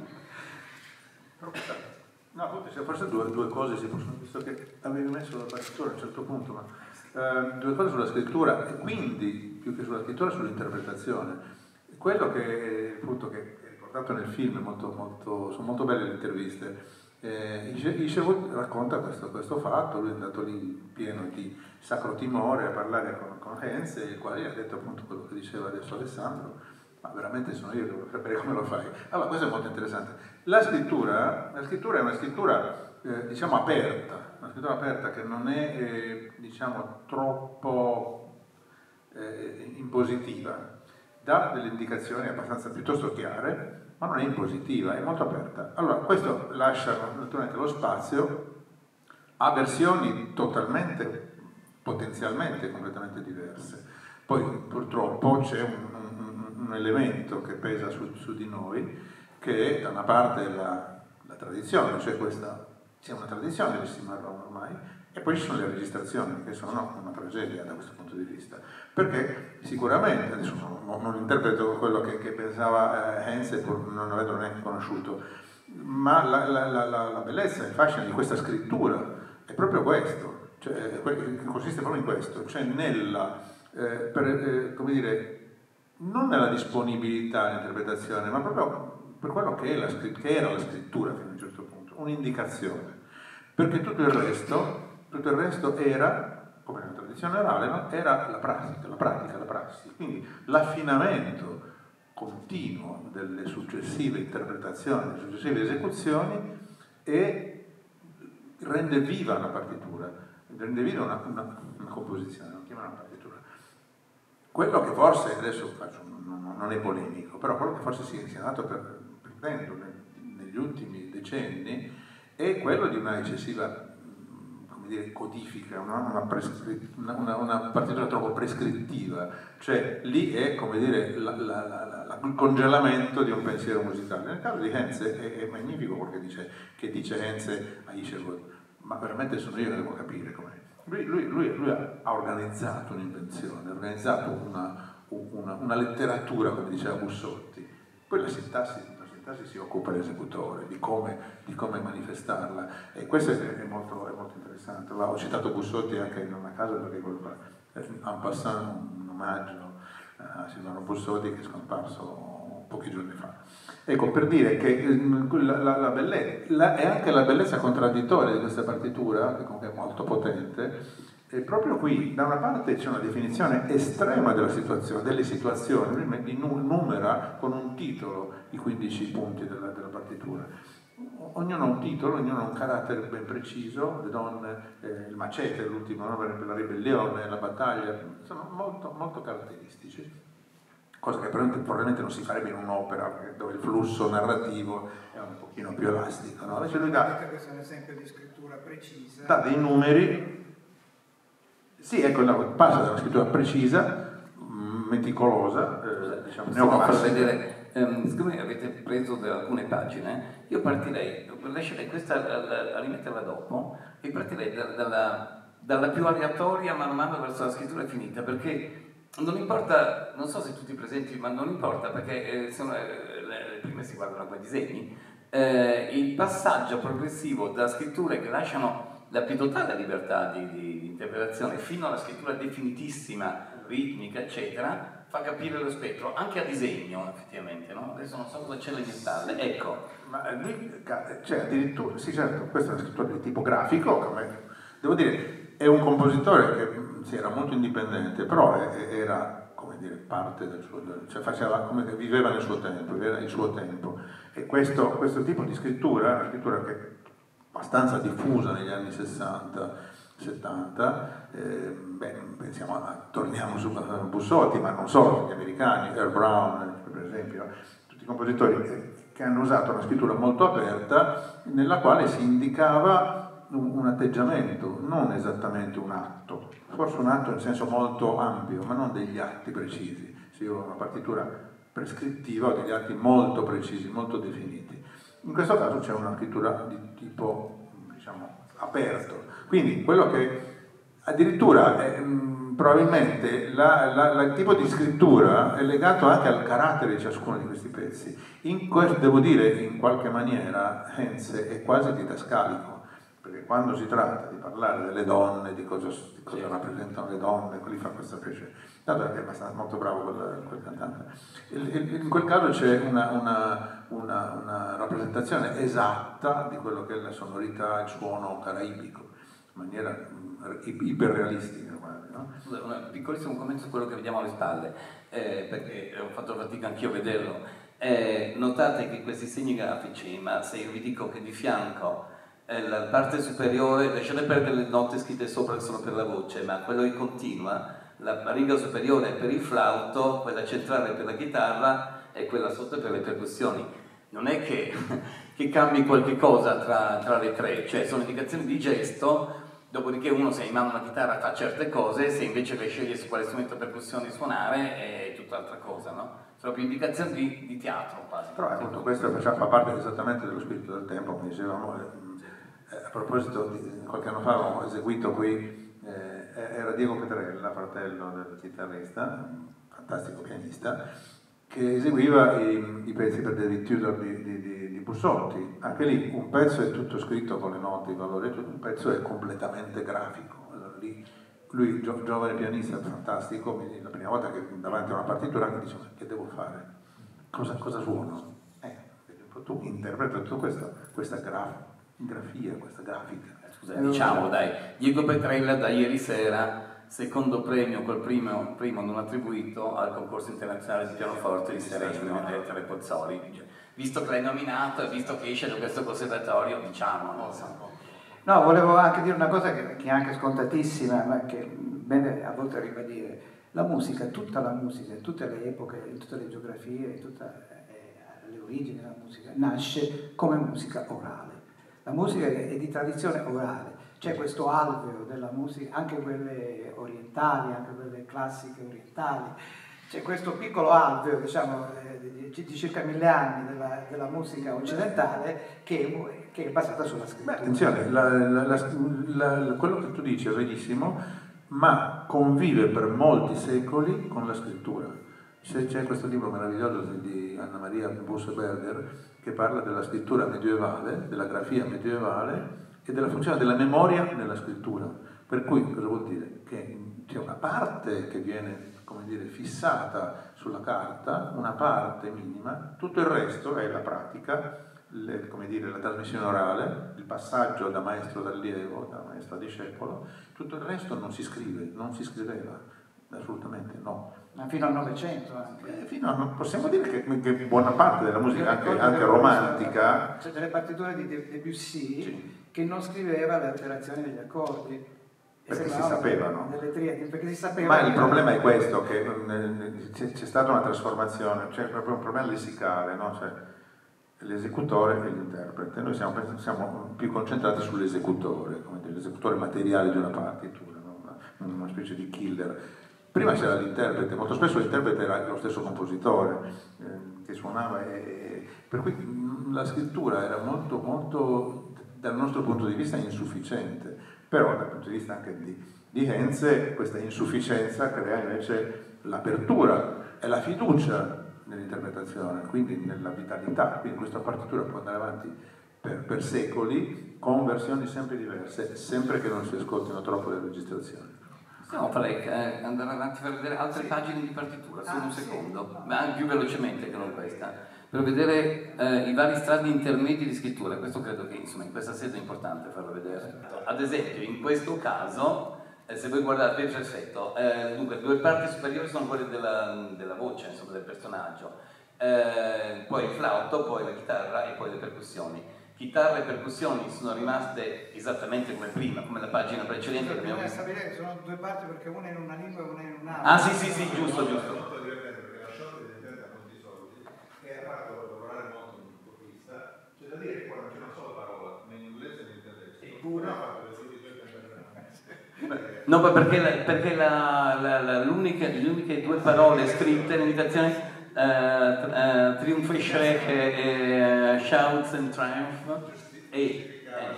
No, appunto, forse due, due cose si possono, visto che avevi messo la partitura a un certo punto, ma eh, due cose sulla scrittura e quindi più che sulla scrittura sull'interpretazione. Quello che appunto che è riportato nel film, molto, molto, sono molto belle le interviste. Eh, Isherwood racconta questo, questo fatto, lui è andato lì pieno di sacro timore a parlare con, con Hens, il quale gli ha detto appunto quello che diceva adesso Alessandro, ma veramente sono io che devo sapere come lo fai. Allora, questo è molto interessante. La scrittura, la scrittura è una scrittura eh, diciamo aperta, una scrittura aperta che non è eh, diciamo troppo eh, impositiva. Dà delle indicazioni abbastanza piuttosto chiare, ma non è impositiva, è molto aperta. Allora, questo lascia naturalmente lo spazio a versioni totalmente, potenzialmente, completamente diverse. Poi purtroppo c'è un, un, un elemento che pesa su, su di noi, che è da una parte la, la tradizione, cioè questa, c'è una tradizione del cimarrone ormai, e poi ci sono le registrazioni che sono una tragedia da questo punto di vista, perché sicuramente, adesso non, non interpreto quello che, che pensava eh, Hens, pur non avendolo neanche conosciuto, ma la, la, la, la bellezza, il fascino di questa scrittura è proprio questo, cioè, consiste proprio in questo, cioè nella, eh, per, eh, come dire, non nella disponibilità all'interpretazione, ma proprio per quello che, è la, che era la scrittura fino a un certo punto, un'indicazione, perché tutto il resto Tutto il resto era, come nella tradizione orale, no? Era la pratica, la pratica, la prassi. Quindi l'affinamento continuo delle successive interpretazioni, delle successive esecuzioni e rende viva una partitura, rende viva una, una, una composizione, non chiama una partitura. Quello che forse, adesso faccio, non, non è polemico, però quello che forse si è andato per, perdendo negli ultimi decenni è quello di una eccessiva dire, codifica, una, una, una, una partitura troppo prescrittiva, cioè lì è come dire la, la, la, la, il congelamento di un pensiero musicale. Nel caso di Hens è, è magnifico quello che dice, che dice Hens a Isherwood, ma veramente sono io che devo capire com'è. Lui, lui, lui, lui ha organizzato un'invenzione, ha organizzato una, una, una letteratura, come diceva Bussotti, poi la sintassi si occupa l'esecutore, di come, di come manifestarla, e questo è, è, molto, è molto interessante. Ho citato Bussotti anche in una casa perché è en passant un omaggio a Silvano Bussotti che è scomparso pochi giorni fa. Ecco, per dire che la, la, la bellezza, la, e anche la bellezza contraddittoria di questa partitura, che comunque è molto potente, e proprio qui, da una parte c'è una definizione estrema della situazione, delle situazioni, lui numera con un titolo i quindici punti della, della partitura. Ognuno ha un titolo, ognuno ha un carattere ben preciso, le donne, eh, il macete, l'ultimo, no? Per la ribellione, la battaglia, sono molto, molto caratteristici, cosa che probabilmente, probabilmente non si farebbe in un'opera dove il flusso narrativo è un pochino più elastico. No? Invece lui dà,
questo è un esempio di scrittura precisa.
Dà dei numeri. Sì, ecco, no, passa da una scrittura precisa, meticolosa, eh, diciamo,
Stiamo a far vedere, um, siccome avete preso da alcune pagine, io partirei, lascerei questa a, a rimetterla dopo, e partirei da, dalla, dalla più aleatoria man mano verso la scrittura finita, perché non importa, non so se tutti presenti, ma non importa, perché eh, sono, eh, le, le prime si guardano quei disegni, eh, il passaggio progressivo da scritture che lasciano la più totale libertà di, di, di interpretazione fino alla scrittura definitissima, ritmica, eccetera, fa capire lo spettro, anche a disegno, effettivamente, no? Adesso non so cosa c'è alle mie spalle, ecco.
Ma lui, cioè addirittura, sì certo, questa è una scrittura di tipo grafico, come, devo dire, è un compositore che sì, era molto indipendente, però era, come dire, parte del suo, cioè faceva, come che viveva nel suo tempo, viveva il suo tempo, e questo, questo tipo di scrittura è una scrittura che abbastanza diffusa negli anni sessanta settanta, eh, beh, pensiamo a, torniamo su Bussotti, ma non solo, gli americani, Earl Brown, per esempio, tutti i compositori che hanno usato una scrittura molto aperta, nella quale si indicava un, un atteggiamento, non esattamente un atto, forse un atto in senso molto ampio, ma non degli atti precisi. Se io ho una partitura prescrittiva ho degli atti molto precisi, molto definiti. In questo caso c'è una scrittura di tipo, diciamo, aperto. Quindi quello che addirittura è, mh, probabilmente la, la, la, il tipo di scrittura è legato anche al carattere di ciascuno di questi pezzi. In questo, devo dire, in qualche maniera Hens è quasi didascalico, perché quando si tratta di parlare delle donne, di cosa, di cosa rappresentano le donne, quelli fa questa specie. Dato che è abbastanza molto bravo quel, quel cantante. In quel caso c'è una, una, una, una rappresentazione esatta di quello che è la sonorità, il suono caraibico, in maniera iperrealistica quasi, no?
Un piccolissimo commento su quello che vediamo alle spalle, eh, perché ho fatto fatica anch'io a vederlo. Eh, notate che questi segni grafici, ma se io vi dico che di fianco eh, la parte superiore, lasciate perdere le note scritte sopra che sono per la voce, ma quello che continua, la riga superiore è per il flauto, quella centrale è per la chitarra e quella sotto è per le percussioni. Non è che, che cambi qualche cosa tra, tra le tre, cioè sono indicazioni di gesto, dopodiché uno se ha in mano una chitarra fa certe cose, se invece deve scegliere su quale strumento percussioni suonare è tutt'altra cosa, no? Sono più indicazioni di, di teatro quasi.
Però appunto questo fa parte esattamente dello spirito del tempo, come dicevamo, eh, a proposito, di, qualche anno fa avevamo eseguito qui, eh, era Diego Petrella, fratello del chitarrista, fantastico pianista, che eseguiva i, i pezzi per David Tudor di, di, di, di Bussotti. Anche lì un pezzo è tutto scritto con le note, i valori, un pezzo è completamente grafico. Allora, lì, lui, gio, giovane pianista, fantastico, mi, la prima volta che davanti a una partitura mi dice: ma che devo fare? Cosa, cosa suono? Eh, tu interpreta tutta questa, questa graf, grafia, questa grafica.
Scusa, diciamo dai, Diego Petrella da ieri sera, secondo premio, col primo, primo non attribuito al concorso internazionale di pianoforte di Sereno e Tre Pozzoli. Visto che l'hai nominato e visto che esce da questo conservatorio, diciamo, non so.
No, volevo anche dire una cosa che, che è anche scontatissima, ma che è bene a volte ribadire. La musica, tutta la musica, in tutte le epoche, in tutte le geografie, in tutte eh, le origini della musica, nasce come musica orale. La musica è di tradizione orale, c'è questo alveo della musica, anche quelle orientali, anche quelle classiche orientali, c'è questo piccolo alveo, diciamo, di, di circa mille anni della, della musica occidentale che, che è basata sulla scrittura.
Beh, attenzione, la, la, la, la, quello che tu dici è verissimo, ma convive per molti secoli con la scrittura. C'è questo libro meraviglioso di Anna Maria Busseberger che parla della scrittura medievale, della grafia medievale e della funzione della memoria nella scrittura. Per cui cosa vuol dire? Che c'è una parte che viene come dire, fissata sulla carta, una parte minima, tutto il resto è la pratica, le, come dire, la trasmissione orale, il passaggio da maestro d'allievo, da maestro a discepolo, tutto il resto non si scrive, non si scriveva, assolutamente no.
Ma fino al Novecento anche.
Eh, fino a, possiamo dire che, che buona parte della musica, anche, anche romantica...
C'è delle partiture di Debussy
sì.
che non scriveva le alterazioni degli accordi.
Perché si sapevano.
Delle triadi, perché si sapeva.
Ma il problema è questo, che c'è stata una trasformazione, c'è proprio un problema lessicale, no? Cioè, l'esecutore e l'interprete. Noi siamo, siamo più concentrati sull'esecutore, come dire, l'esecutore materiale di una partitura, no? una, una specie di killer. Prima c'era l'interprete, molto spesso l'interprete era lo stesso compositore eh, che suonava, e, per cui la scrittura era molto, molto, dal nostro punto di vista, insufficiente, però dal punto di vista anche di, di Henze questa insufficienza crea invece l'apertura e la fiducia nell'interpretazione, quindi nella vitalità, quindi questa partitura può andare avanti per, per secoli con versioni sempre diverse, sempre che non si ascoltino troppo le registrazioni.
Possiamo fare, eh, andare avanti per vedere altre sì. pagine di partitura, solo ah, un secondo, sì. ma più velocemente che non questa, per vedere eh, i vari strati intermedi di scrittura. Questo credo che insomma in questa sede è importante farlo vedere. Ad esempio, in questo caso, eh, se voi guardate, perfetto, eh, dunque due parti superiori sono quelle della, della voce, insomma del personaggio, eh, poi il flauto, poi la chitarra e poi le percussioni. Chitarra e percussioni sono rimaste esattamente come prima, come la pagina precedente.
Bisogna stabilire che sono due parti perché una è in una lingua e una è in un'altra.
Ah sì sì sì, giusto giusto.
È molto divertente perché la Short evidentemente ha molti soldi e ha fatto lavorare molto in punto di vista. C'è da dire che qua non c'è una sola parola, né in inglese né in tedesco. Eppure ha fatto le sue
no, ma perché, la, perché la, la, la, l'unica, le uniche due parole scritte nell'imitazione Uh, uh, Triumphschreck e uh, Shouts and Triumph e,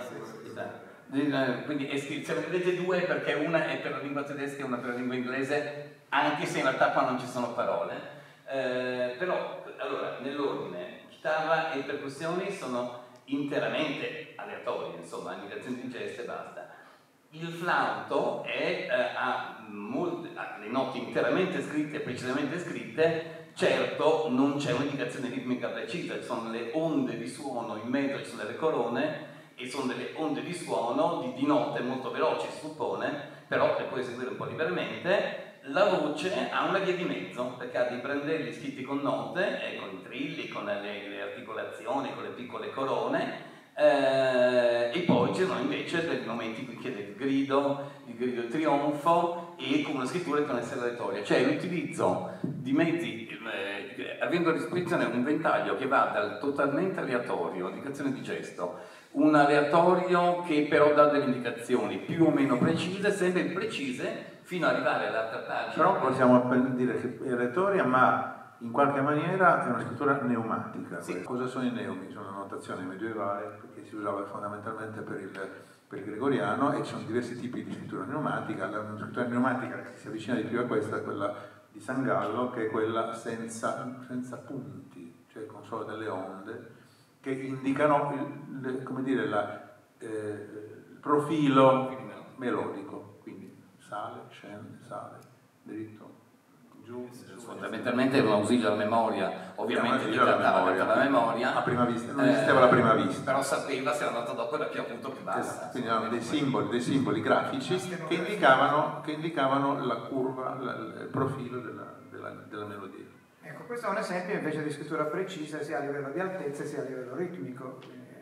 eh, quindi è scritto, se ne vedete due perché una è per la lingua tedesca e una per la lingua inglese, anche se in realtà qua non ci sono parole, uh, però allora nell'ordine chitarra e percussioni sono interamente aleatorie, insomma imitazioni di gesto e basta. Il flauto è, uh, ha, molte, ha le note interamente scritte e precisamente scritte. Certo, non c'è un'indicazione ritmica precisa, ci sono le onde di suono, in mezzo ci sono delle corone e sono delle onde di suono di, di note molto veloci, si suppone, però le puoi eseguire un po' liberamente. La voce ha una via di mezzo, perché ha dei brandelli scritti con note, eh, con i trilli, con le, le articolazioni, con le piccole corone, eh, e poi ci sono invece dei momenti in cui chiede il grido, il grido di trionfo e con una scrittura che non è aleatoria, cioè l'utilizzo di mezzi, eh, avendo a disposizione un ventaglio che va dal totalmente aleatorio, indicazione di gesto, un aleatorio che però dà delle indicazioni più o meno precise, sempre precise, fino ad arrivare all'altra pagina.
Però possiamo dire che è aleatoria, ma in qualche maniera è una scrittura pneumatica.
Sì.
Cosa sono i neumi? Sono una notazione medievale che si usava fondamentalmente per il, per il gregoriano, e ci sono diversi tipi di scrittura pneumatica. La scrittura pneumatica che si avvicina di più a questa è quella di San Gallo, che è quella senza, senza punti, cioè con solo delle onde che indicano il, come dire, la, eh, il profilo melodico, quindi sale, scende, sale, dritto, giù,
fondamentalmente era un ausilio alla memoria, ovviamente
di memoria.
la memoria
a prima vista, non esisteva eh, la prima vista,
però sapeva se era andato dopo era più avuto più bassa.
Quindi erano dei simboli, dei simboli grafici che indicavano, che indicavano la curva, la, il profilo della, della, della melodia.
Ecco, questo è un esempio invece di scrittura precisa sia a livello di altezza sia a livello ritmico.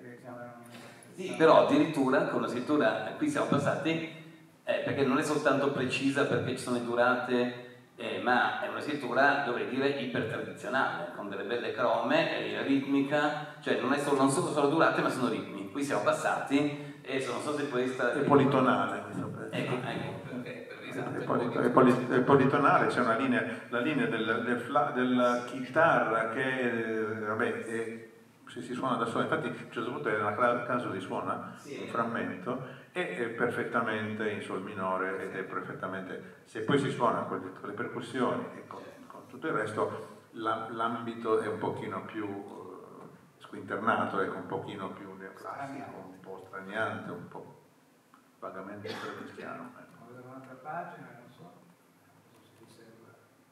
Sì, però addirittura con la scrittura, qui siamo passati, eh, perché non è soltanto precisa perché ci sono le durate, eh, ma è una scrittura, dovrei dire, ipertradizionale, con delle belle crome, eh, ritmica, cioè non, è solo, non sono solo durate ma sono ritmi. Qui siamo passati e non so se questa...
È politonale.
Ecco, ecco, okay. Esatto,
è, poli, è, poli, è politonale, c'è una linea, la linea del, del fla, della chitarra che vabbè, è, se si suona da sola, infatti a un certo punto nel caso si suona sì. un frammento e è perfettamente in sol minore ed è perfettamente, se poi si suona con le, con le percussioni e con, con tutto il resto, la, l'ambito è un pochino più uh, squinternato, ecco, un pochino più neoclassico, un po' straniante, un po' vagamente cristiano.
Un'altra pagina, non so, si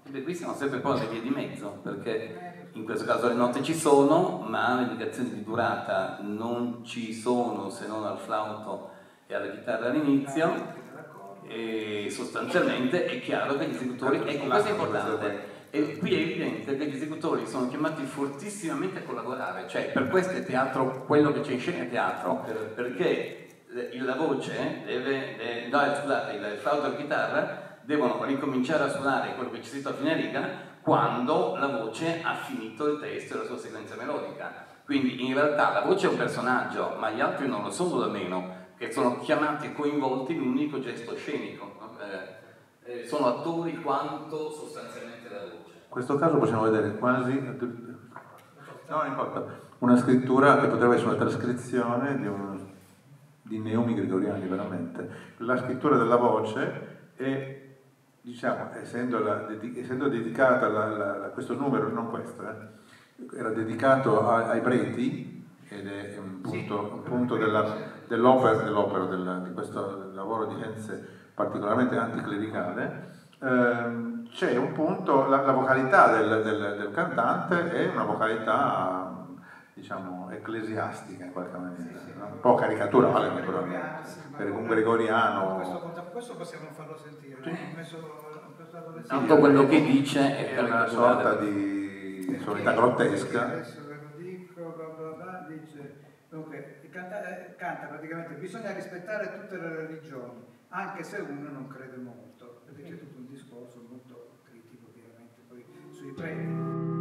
Beh, qui siamo sempre poi alle vie di mezzo, perché in questo caso le note ci sono, ma le indicazioni di durata non ci sono se non al flauto e alla chitarra all'inizio, e sostanzialmente è chiaro che gli esecutori, ecco questo è importante, e qui è evidente che gli esecutori sono chiamati fortissimamente a collaborare, cioè per questo è teatro, quello che c'è in scena è teatro, perché la voce deve, deve no, scusate, il flauto e la chitarra devono ricominciare a suonare quello che c'è scritto a fine riga quando la voce ha finito il testo e la sua sequenza melodica. Quindi in realtà la voce è un personaggio, ma gli altri non lo sono da meno, che sono chiamati e coinvolti in un unico gesto scenico. Eh, eh, sono attori quanto sostanzialmente la voce.
In questo caso possiamo vedere quasi, no, importa, una scrittura che potrebbe essere una trascrizione di, un, di neumi gregoriani, veramente. La scrittura della voce è, diciamo, essendo, la, essendo dedicata la, la, la, questo numero, non questo, eh, era dedicato a, ai preti, ed è un punto, un punto della, dell'opera, dell'opera del, di questo lavoro di Henze particolarmente anticlericale. ehm, c'è un punto, la, la vocalità del, del, del cantante è una vocalità, diciamo, ecclesiastica in qualche maniera, no? Un po' caricaturale naturalmente, per un gregoriano.
Questo, questo possiamo farlo sentire, sì. Ho messo, ho messo
Tanto quello che dice è,
è una sorta di sonorità grottesca.
Adesso ve lo dico, bla bla bla, dice, dunque, canta, canta praticamente, bisogna rispettare tutte le religioni, anche se uno non crede molto, perché c'è tutto un discorso molto critico chiaramente poi sui preti.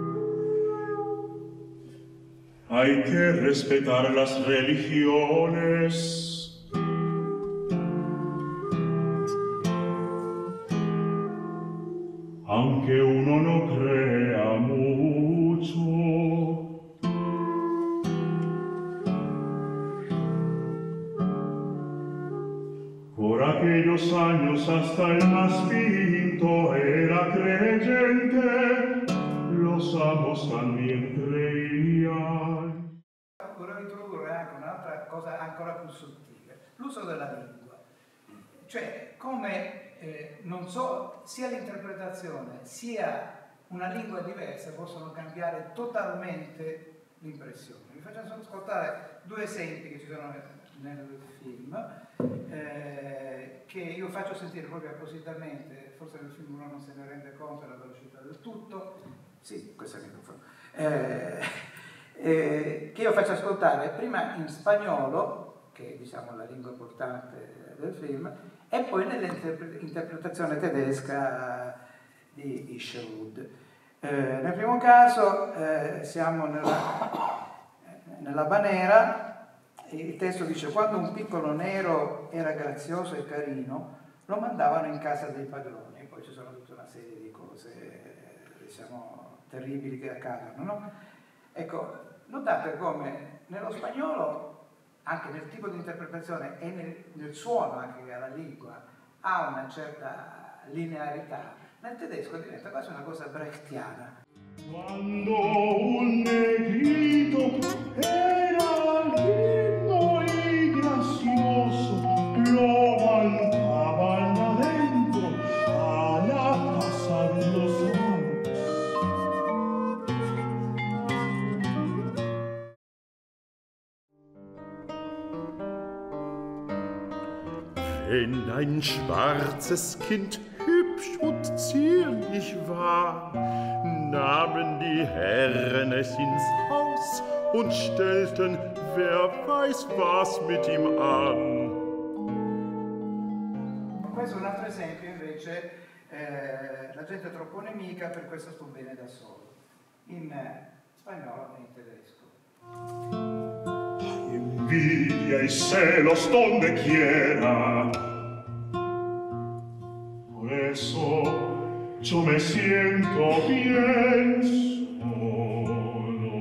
Hay que respetar las religiones. Aunque uno no crea mucho. Por aquellos años hasta el más finto era creyente, los amos también creían.
Vorrei introdurre anche un'altra cosa ancora più sottile, l'uso della lingua. Cioè, come eh, non so, sia l'interpretazione sia una lingua diversa possono cambiare totalmente l'impressione. Vi faccio solo ascoltare due esempi che ci sono nel film, eh, che io faccio sentire proprio appositamente, forse nel film uno non se ne rende conto della velocità del tutto. Sì, questo è il microfono. Eh, eh, che io faccio ascoltare prima in spagnolo, che è, diciamo, la lingua portante del film, e poi nell'interpretazione tedesca di Isherwood. Eh, nel primo caso eh, siamo nella, nella Banera, il testo dice: quando un piccolo nero era grazioso e carino, lo mandavano in casa dei padroni, e poi ci sono tutta una serie di cose, diciamo, terribili che accadono, no? Ecco, notate come nello spagnolo, anche nel tipo di interpretazione e nel, nel suono anche che ha la lingua, ha una certa linearità, nel tedesco diventa quasi una cosa brechtiana.
Quando un negrito era lindo y gracioso, lo mandaban adentro a la casa de los amos. Wenn ein schwarzes Kind hübsch und zierlich war, nahmen die Herren es ins Haus und stellten, wer weiß was mit ihm an.
Questo è un altro esempio invece, eh, la gente è troppo nemica, per questo sto bene da solo, in eh, spagnolo e in tedesco.
Envidia y celos donde quiera, por eso yo me siento bien solo.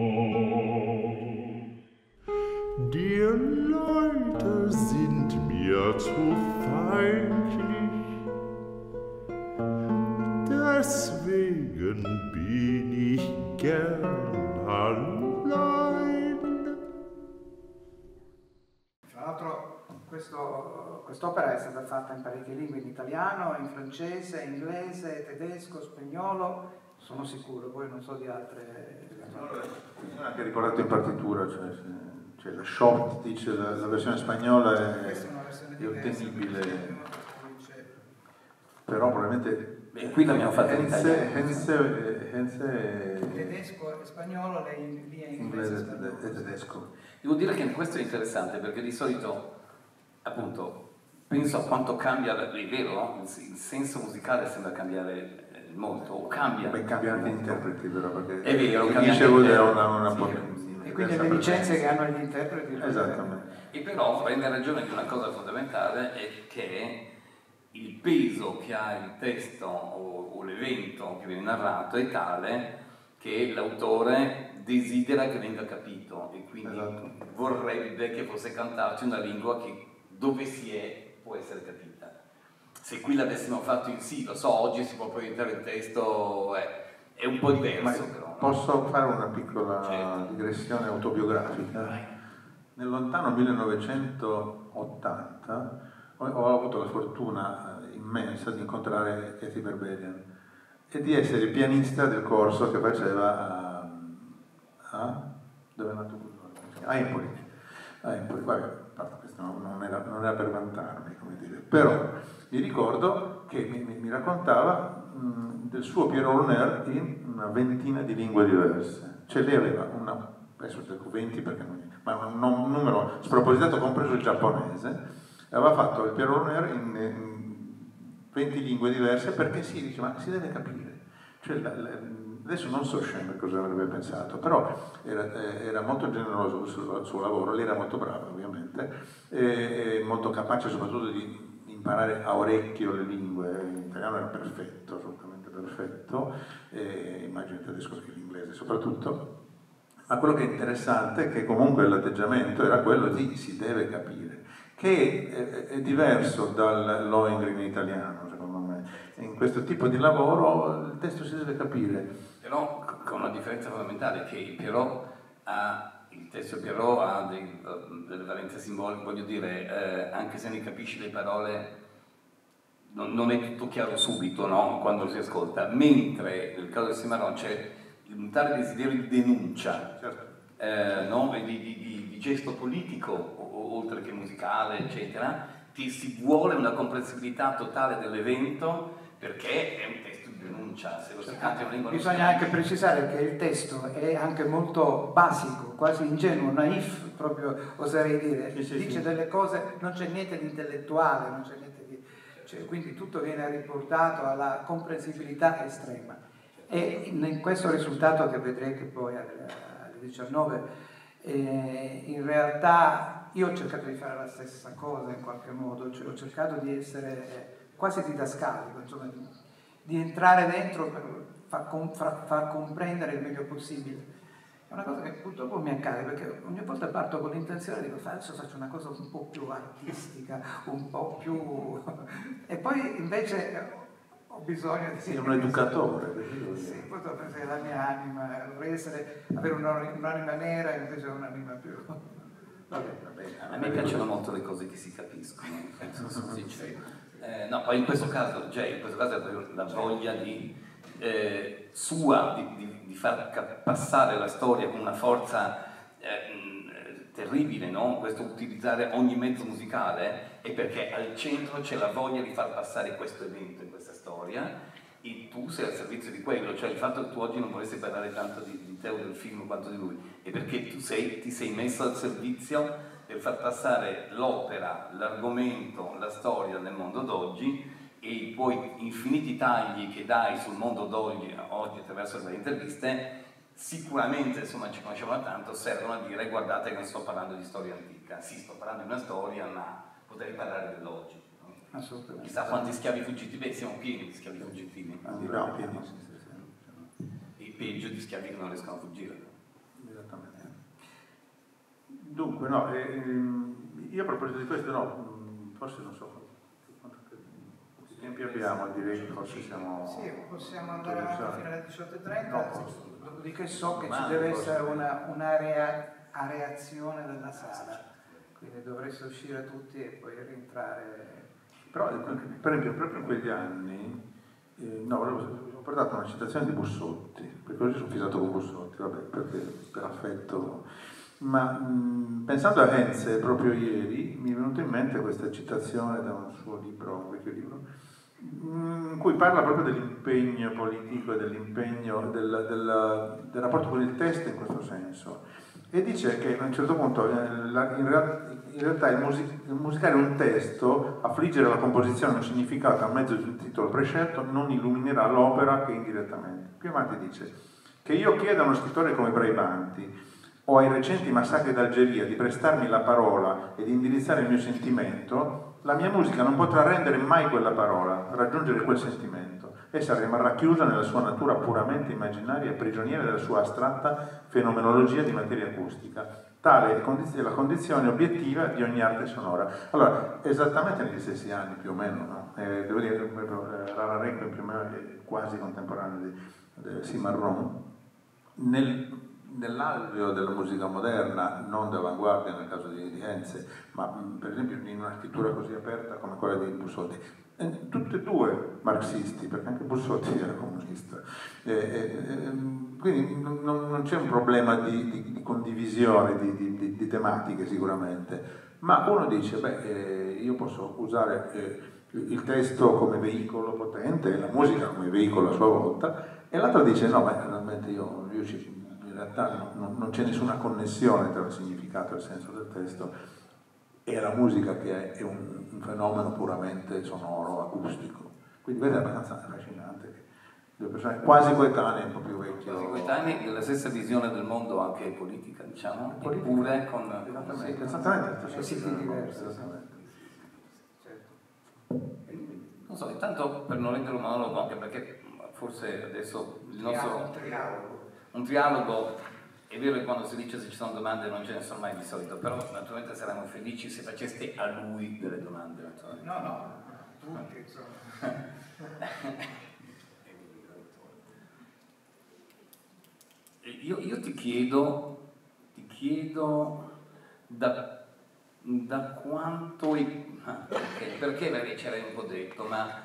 Die Leute sind mir zu feindlich, deswegen bin ich gern allein.
Tra l'altro questo, quest'opera è stata fatta in parecchie lingue, in italiano, in francese, inglese, tedesco, spagnolo, sono sicuro, poi non so di altre.
È anche ricordato in partitura, cioè, cioè la short dice la, la versione spagnola è,
Questa è una versione
è ottenibile,
diversa.
però probabilmente
E qui l'abbiamo fatta in
Henze,
italiano.
Henze, Henze è
Tedesco e spagnolo, lei lì è inglese
inglese
e spagnolo.
e tedesco.
Devo dire che questo è interessante perché di solito, appunto, penso a quanto cambia, è vero, no? il, il senso musicale sembra cambiare eh, molto, o cambia.
Beh, cambia anche gli interpreti, però, perché
È vero,
come
cambia
dicevo
anche-
è una, una
sì,
pot-
sì.
E quindi
diversa
le licenze
presenza.
che hanno gli interpreti.
Esattamente.
E però prende ragione di una cosa fondamentale, è che il peso che ha il testo o, o l'evento che viene narrato è tale che l'autore desidera che venga capito e quindi
Esatto.
vorrebbe che fosse cantato in una lingua che dove si è può essere capita. Se qui l'avessimo fatto in sì, lo so, oggi si può proiettare il testo, è, è un po' diverso
Ma
però. no?
posso fare una piccola
Certo.
digressione autobiografica? Nel lontano millenovecentottanta ho, ho avuto la fortuna eh, immensa di incontrare Kathy Berberian e di essere pianista del corso che faceva a, a dove è nato quello? A Empoli. A Empoli. Vabbè, a parte questo non era, non era per vantarmi, come dire. Però mi ricordo che mi, mi, mi raccontava mh, del suo Pierrot Lunaire in una ventina di lingue diverse. Cioè lei aveva una, adesso dico venti perché non, ma un, un numero spropositato, compreso il giapponese, aveva fatto il Pierrot Lunaire in, in venti lingue diverse perché si dice, ma si deve capire. Cioè, la, la, adesso non so Schoenberg cosa avrebbe pensato, però era, era molto generoso sul suo lavoro, lei era molto brava ovviamente, e, e molto capace soprattutto di imparare a orecchio le lingue. L'italiano era perfetto, assolutamente perfetto, e immagino il tedesco e l'inglese soprattutto. Ma quello che è interessante è che comunque l'atteggiamento era quello di si deve capire, che è, è diverso dal Lohengrin italiano, secondo me. In questo tipo di lavoro il testo si deve capire.
Però con una differenza fondamentale che il Pierrot ha, il testo Pierrot ha dei, delle valenze simboliche, voglio dire, eh, anche se ne capisci le parole non, non è tutto chiaro subito, no? Quando si ascolta, mentre nel caso di Cimarron c'è un tale desiderio di denuncia, eh, no? di, di, di, di gesto politico, o, oltre che musicale, eccetera, ti si vuole una comprensibilità totale dell'evento perché è un testo di denuncia, se lo si canta in una lingua
Bisogna anche precisare che il testo è anche molto basico, quasi ingenuo, naif, proprio oserei dire,
Sì, sì,
dice
sì.
delle cose, non c'è niente di intellettuale, non c'è niente di... cioè, quindi tutto viene riportato alla comprensibilità estrema. E in questo risultato che vedrete poi alle, alle diciannove, eh, in realtà io ho cercato di fare la stessa cosa in qualche modo, cioè ho cercato di essere quasi didascalico, insomma, di, di entrare dentro per far, com, far, far comprendere il meglio possibile. È una cosa che purtroppo mi accade perché ogni volta parto con l'intenzione di adesso faccio una cosa un po' più artistica, un po' più... e poi invece ho bisogno di...
Sei un educatore.
Sì, purtroppo è la mia anima, dovrei essere, avere un'anima nera invece un'anima più... Vabbè, vabbè.
A me piacciono molto le cose che si capiscono, sono sincero. Eh, no, poi in questo caso, cioè, in questo caso è proprio la voglia di, eh, sua di, di, di far cap- passare la storia con una forza eh, terribile, no? Questo utilizzare ogni mezzo musicale è perché al centro c'è la voglia di far passare questo evento in questa storia e tu sei al servizio di quello, cioè il fatto che tu oggi non volessi parlare tanto di, di te o del film quanto di lui è perché tu sei, ti sei messo al servizio per far passare l'opera, l'argomento, la storia nel mondo d'oggi e i tuoi infiniti tagli che dai sul mondo d'oggi oggi attraverso le varie interviste sicuramente, insomma, ci conosciamo da tanto, servono a dire guardate che non sto parlando di storia antica, sì, sto parlando di una storia, ma potrei parlare dell'oggi. No?
Assolutamente.
Chissà quanti schiavi fuggitivi, beh, siamo pieni di schiavi fuggitivi.
No, pieni, sì, sì, sì.
E peggio di schiavi che non riescono a fuggire.
Esattamente. Dunque, no, ehm, io a proposito di questo, no, mh, forse non so quanto tempi abbiamo, direi che forse siamo...
Sì, possiamo andare avanti fino alle diciotto e trenta,
No,
dopodiché so che ci
domani,
deve
forse.
essere una, una rea- areazione della sala. quindi dovreste uscire tutti e poi rientrare.
Però, per esempio, proprio in quegli anni, eh, no, ho portato una citazione di Bussotti, perché oggi sono fidato con Bussotti, vabbè, perché per affetto, ma mh, pensando a Heinze proprio ieri, mi è venuta in mente questa citazione da un suo libro, un vecchio libro, in cui parla proprio dell'impegno politico e dell'impegno del, del, del rapporto con il testo in questo senso, e dice che a un certo punto in, real, in realtà il, music, il musicare un testo, affliggere la composizione un significato a mezzo di un titolo prescelto non illuminerà l'opera che indirettamente. Più avanti dice che io chieda a uno scrittore come Braibanti o ai recenti massacri d'Algeria di prestarmi la parola e di indirizzare il mio sentimento, la mia musica non potrà rendere mai quella parola, raggiungere quel sentimento. Essa rimarrà chiusa nella sua natura puramente immaginaria e prigioniera della sua astratta fenomenologia di materia acustica. Tale è la condizione obiettiva di ogni arte sonora. Allora, esattamente negli stessi anni più o meno, no? eh, devo dire che eh, Rararenko in prima è quasi contemporaneo di, di Cimarron, nel nell'alveo della musica moderna, non d'avanguardia nel caso di, di Heinze, ma mh, per esempio in una scrittura così aperta come quella di Bussotti, eh, tutti e due marxisti, perché anche Bussotti era comunista, eh, eh, quindi non, non c'è un problema di, di, di condivisione di, di, di tematiche sicuramente, ma uno dice, beh, eh, io posso usare eh, il testo come veicolo potente e la musica come veicolo a sua volta, e l'altro dice, no, beh, realmente io, io ci in realtà non, non c'è nessuna connessione tra il significato e il senso del testo e la musica, che è, è un, un fenomeno puramente sonoro, acustico. Quindi vedete, è abbastanza affascinante che due persone quasi coetanee, un po' più vecchie.
Quasi coetanei, della stessa visione del mondo anche politica, diciamo,
Politica.
eppure con...
Esattamente, esattamente.
Necessiti diverse.
Esattamente.
Certo.
Non so, intanto per non rendere un monologo, anche perché forse adesso il nostro...
trialogo.
Un trialogo, è vero che quando si dice se ci sono domande non ce ne sono mai di solito, però naturalmente saremmo felici se faceste a lui delle domande. Naturalmente.
No, no, tutti, insomma.
Io, io ti chiedo, ti chiedo da, da quanto, è, perché, perché perché c'era un po' detto, ma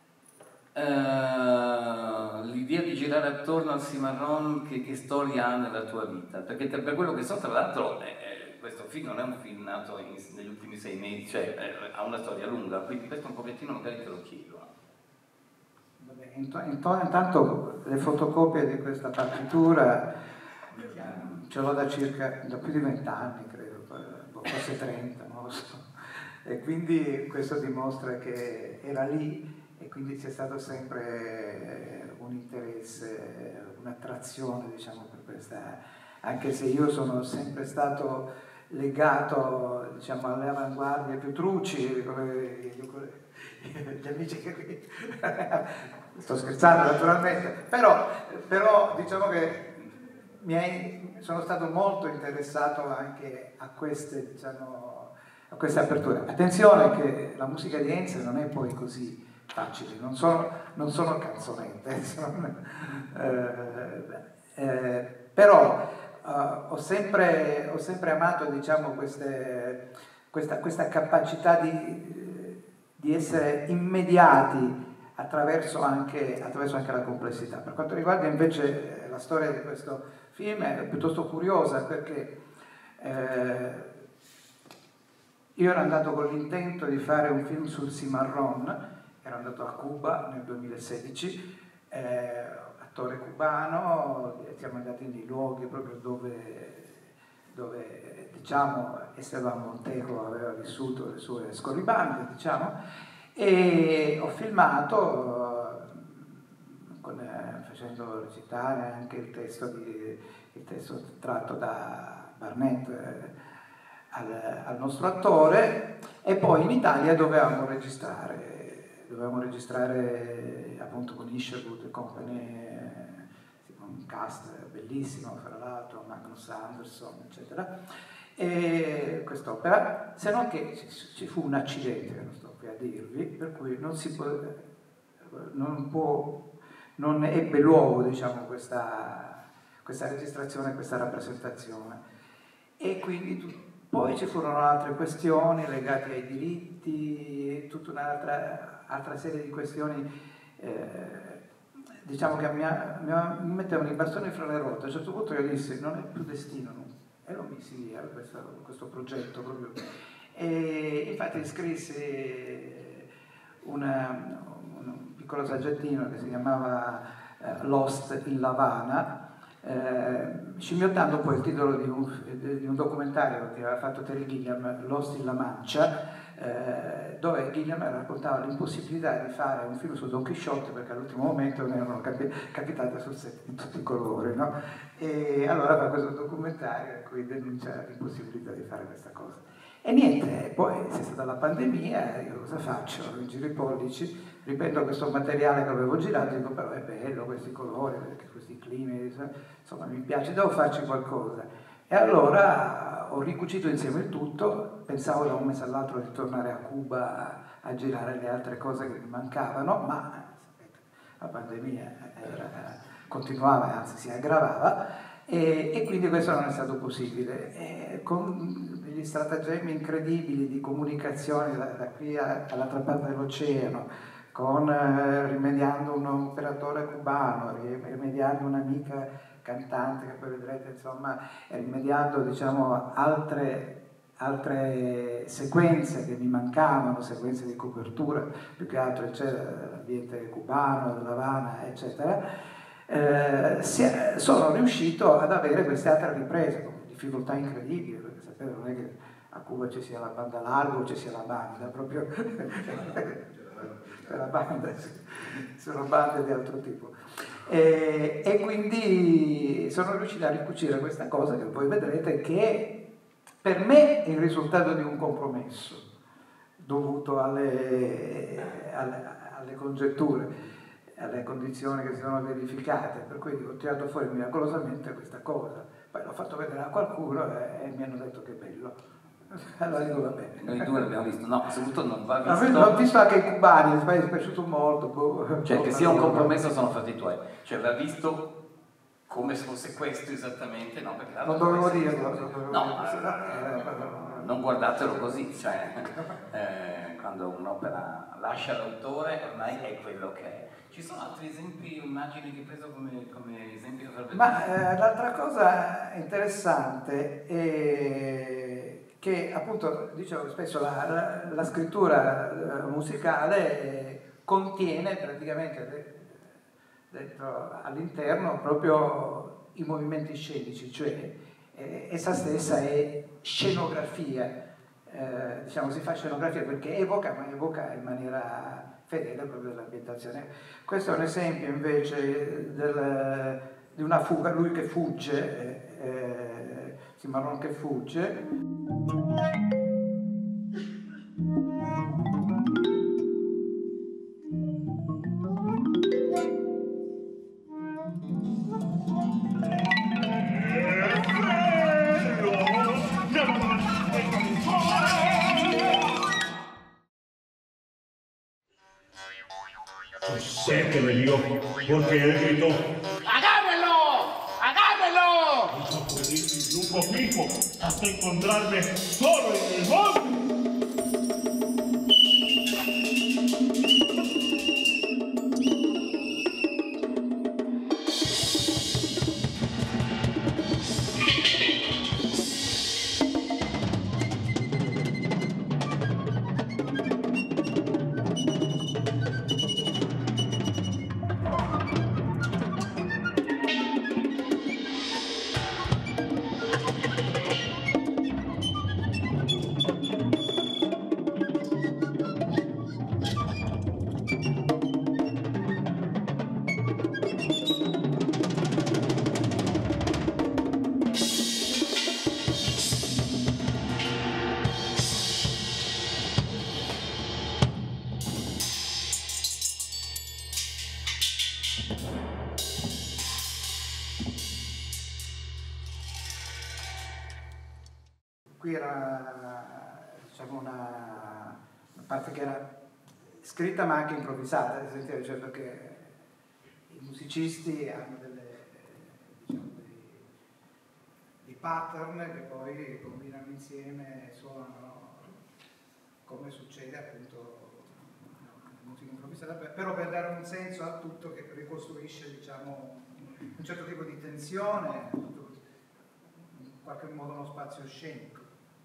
Uh, l'idea di girare attorno al Cimarron, che, che storia ha nella tua vita? Perché per quello che so, tra l'altro, eh, questo film non è un film nato in, negli ultimi sei mesi, cioè eh, ha una storia lunga, quindi questo un pochettino magari te lo chiedo.
Vabbè, intanto le fotocopie di questa partitura ce l'ho da circa, da più di vent'anni, credo, forse trenta, non lo so. E quindi questo dimostra che era lì, e quindi c'è stato sempre un interesse, un'attrazione, diciamo, per questa, anche se io sono sempre stato legato, diciamo, alle avanguardie più truci, come gli amici che sto scherzando naturalmente, però, però diciamo che mi è, sono stato molto interessato anche a queste, diciamo, a queste aperture. Attenzione che la musica di Heinze non è poi così facili, non sono, non sono canzonette, sono, eh, eh, però eh, ho, sempre, ho sempre amato, diciamo, queste, questa, questa capacità di, di essere immediati attraverso anche, attraverso anche la complessità. Per quanto riguarda invece la storia di questo film, è piuttosto curiosa, perché eh, io ero andato con l'intento di fare un film sul Cimarron. Ero andato a Cuba nel duemilasedici, eh, attore cubano, siamo andati nei luoghi proprio dove, dove diciamo, Esteban Montejo aveva vissuto le sue scorribande, diciamo, e ho filmato con, eh, facendo recitare anche il testo, di, il testo tratto da Barnett eh, al, al nostro attore, e poi in Italia dovevamo registrare. Dovevamo registrare appunto con Isherwood e Company, un cast bellissimo, fra l'altro, Magnus Anderson, eccetera, e quest'opera, se non che ci fu un accidente, che non sto qui a dirvi, per cui non si può, non può, non ebbe luogo, diciamo, questa, questa registrazione, questa rappresentazione, e quindi Poi ci furono altre questioni legate ai diritti, tutta un'altra altra serie di questioni, eh, diciamo che mi, mi mettevano i bastoni fra le ruote. A un certo punto io dissi, non è più destino, no? E lo messi via questo, questo progetto proprio. E infatti scrissi una, un piccolo saggettino che si chiamava eh, Lost in La Habana, Eh, scimmiottando poi il titolo di un, di un documentario che aveva fatto Terry Gilliam, Lost in La Mancha, eh, dove Gilliam raccontava l'impossibilità di fare un film su Don Chisciotte perché all'ultimo momento ne erano capi- capitate sul set di tutti i colori, no? E allora fa questo documentario in cui denuncia l'impossibilità di fare questa cosa. E niente, poi c'è stata la pandemia, io cosa faccio? Giro i pollici, ripeto questo materiale che avevo girato, dico però è bello questi colori, questi climi, insomma mi piace, devo farci qualcosa. E allora ho ricucito insieme il tutto, pensavo da un mese all'altro di tornare a Cuba a, a girare le altre cose che mi mancavano, ma sapete, la pandemia era, continuava, anzi si aggravava, e, e quindi questo non è stato possibile. E con degli stratagemmi incredibili di comunicazione da, da qui a, all'altra parte dell'oceano, con eh, rimediando un operatore cubano, rimediando un'amica cantante che poi vedrete, insomma, rimediando diciamo altre, altre sequenze che mi mancavano, sequenze di copertura, più che altro c'era l'ambiente cubano, della Habana, eccetera. Eh, è, sono riuscito ad avere queste altre riprese con difficoltà incredibili, perché sapete non è che a Cuba ci sia la banda larga o ci sia la banda, proprio la banda, sono bande di altro tipo. E, e quindi sono riuscito a ricucire questa cosa che poi vedrete che per me è il risultato di un compromesso dovuto alle, alle, alle congetture, alle condizioni che si sono verificate, per cui ho tirato fuori miracolosamente questa cosa, poi l'ho fatto vedere a qualcuno e, e mi hanno detto che è bello, allora dico va bene.
Noi due l'abbiamo visto, no, soprattutto non va
visto.
visto.
L'ho visto anche i cubani, mi è piaciuto molto. Boh,
cioè che sia un compromesso sono fatti tuoi, cioè va visto come se fosse questo esattamente, no? Perché
non dovevo dirlo.
No, non guardatelo così, cioè eh, quando un'opera lascia l'autore ormai è quello che è. Ci sono altri esempi, immagini che hai preso come, come esempi per vedere?
Ma eh, l'altra cosa interessante è che appunto, dicevo spesso, la, la, la scrittura musicale contiene praticamente dentro, all'interno proprio i movimenti scenici, cioè eh, essa stessa è scenografia, eh, diciamo si fa scenografia perché evoca, ma evoca in maniera fedele proprio dell'ambientazione. Questo è un esempio invece del, di una fuga, lui che fugge, eh, Cimarron che fugge.
Se que me dio, porque él gritó:
¡Agárrenlo! ¡Agárrenlo!
"No puedo ir rumbo fijo hasta encontrarme solo en el monte".
Qui era diciamo, una, una parte che era scritta ma anche improvvisata, cioè perché i musicisti hanno delle, diciamo, dei, dei pattern che poi combinano insieme e suonano, come succede appunto nella musica improvvisata, però per dare un senso a tutto che ricostruisce, diciamo, un certo tipo di tensione, in qualche modo uno spazio scenico.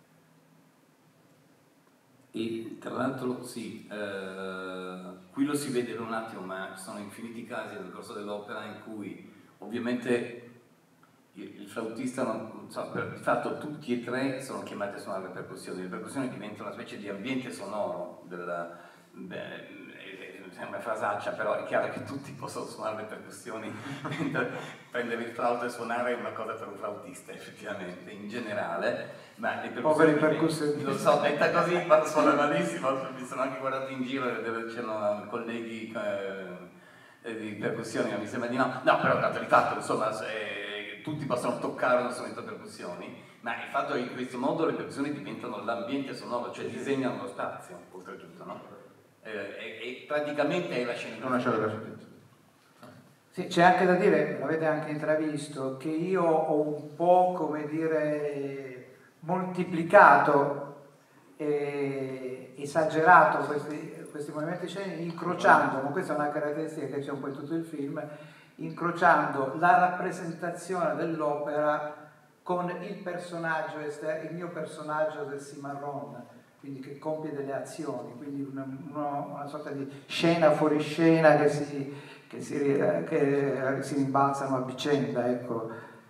E tra l'altro sì, eh, qui lo si vede un attimo, ma ci sono infiniti casi nel corso dell'opera in cui ovviamente il, il flautista, non, so, per, di fatto tutti e tre sono chiamati a suonare le percussioni, le percussioni diventano una specie di ambiente sonoro della, beh, sembra frasaccia, però è chiaro che tutti possono suonare le percussioni, prendere il flauto e suonare è una cosa per un flautista effettivamente, in generale, ma le
Poveri percussionisti.
Lo so, detta così suona malissimo, mi sono anche guardato in giro dove c'erano colleghi eh, di percussioni, ma mi sembra di no. No, però dato di fatto, insomma, eh, tutti possono toccare uno strumento a percussioni, ma il fatto è che in questo modo le percussioni diventano l'ambiente sonoro, cioè disegnano lo spazio, oltretutto, no? Eh, e, e praticamente è la sceneggiatura.
Sì, c'è anche da dire, l'avete anche intravisto, che io ho un po', come dire, moltiplicato e esagerato questi, questi movimenti scenici, incrociando, ma questa è una caratteristica che c'è un po' in tutto il film, incrociando la rappresentazione dell'opera con il personaggio, il mio personaggio del Cimarron, quindi che compie delle azioni, quindi una, una, una sorta di scena fuori scena che si, che si, che si rimbalzano a vicenda, ecco,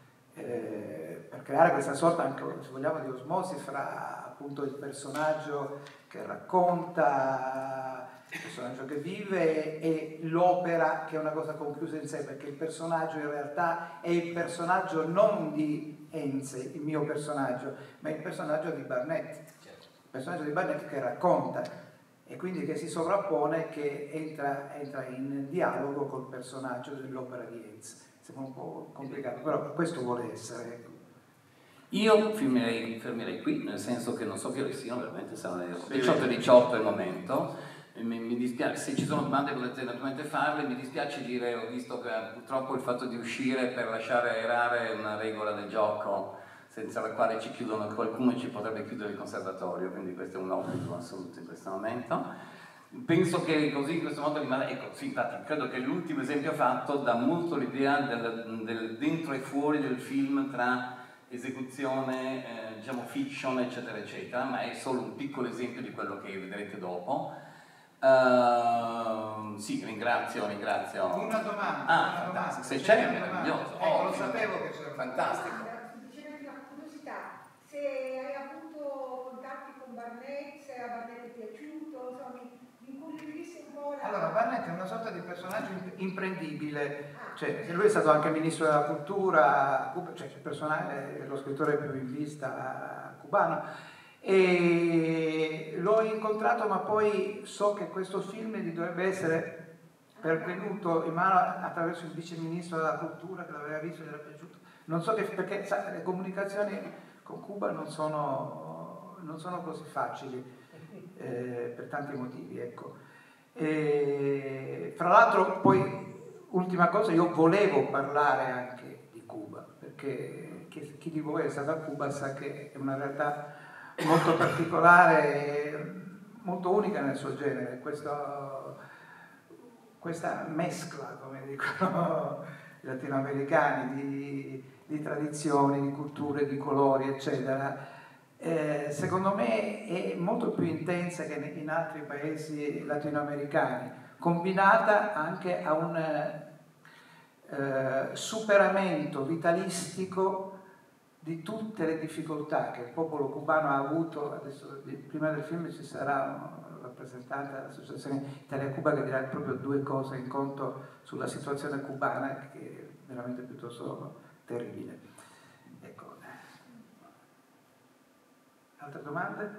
eh, per creare questa sorta anche, se vogliamo, di osmosi fra appunto il personaggio che racconta, il personaggio che vive e l'opera che è una cosa conclusa in sé, perché il personaggio in realtà è il personaggio non di Enze, il mio personaggio, ma il personaggio di Barnett. Il personaggio di Barnett che racconta e quindi che si sovrappone, che entra, entra in dialogo col personaggio dell'opera di Enze. Sembra un po' complicato, però questo vuole essere. Ecco.
Io fermerei, fermerei qui, nel senso che non so che ore siano, veramente saranno le diciotto e diciotto al momento. Mi, mi dispiace, se ci sono domande potete naturalmente farle, mi dispiace dire, ho visto che purtroppo il fatto di uscire per lasciare aerare è una regola del gioco, senza la quale ci chiudono, qualcuno ci potrebbe chiudere il conservatorio, quindi questo è un obbligo assoluto in questo momento. Penso che così in questo modo rimane, ecco sì, infatti credo che l'ultimo esempio fatto dà molto l'idea del, del dentro e fuori del film tra esecuzione, eh, diciamo fiction eccetera eccetera, ma è solo un piccolo esempio di quello che vedrete dopo. Uh, sì, ringrazio, ringrazio.
Una domanda.
Ah,
una
fantastico,
domanda.
se c'è è meraviglioso.
Ecco,
oh,
lo sapevo che c'era.
Fantastico.
Se hai avuto contatti con Barnett, se a Barnett è piaciuto, insomma, mi incuriosisce un po'. La...
Allora, Barnett è una sorta di personaggio imprendibile, cioè, lui è stato anche ministro della cultura, cioè il personaggio, lo scrittore più in vista cubano, e l'ho incontrato, ma poi so che questo film gli dovrebbe essere pervenuto in mano attraverso il vice ministro della cultura che l'aveva visto e gli era piaciuto. Non so che, perché sa, le comunicazioni con Cuba non sono, non sono così facili eh, per tanti motivi, ecco. E, fra l'altro poi ultima cosa, io volevo parlare anche di Cuba, perché chi, chi di voi è stato a Cuba sa che è una realtà molto particolare e molto unica nel suo genere, questo, questa mescla, come dicono i latinoamericani, di di tradizioni, di culture, di colori, eccetera, eh, secondo me è molto più intensa che in altri paesi latinoamericani, combinata anche a un eh, superamento vitalistico di tutte le difficoltà che il popolo cubano ha avuto. Adesso, prima del film ci sarà un rappresentante dell'Associazione Italia-Cuba che dirà proprio due cose in conto sulla situazione cubana, che è veramente piuttosto terribile. Ecco. Altre domande?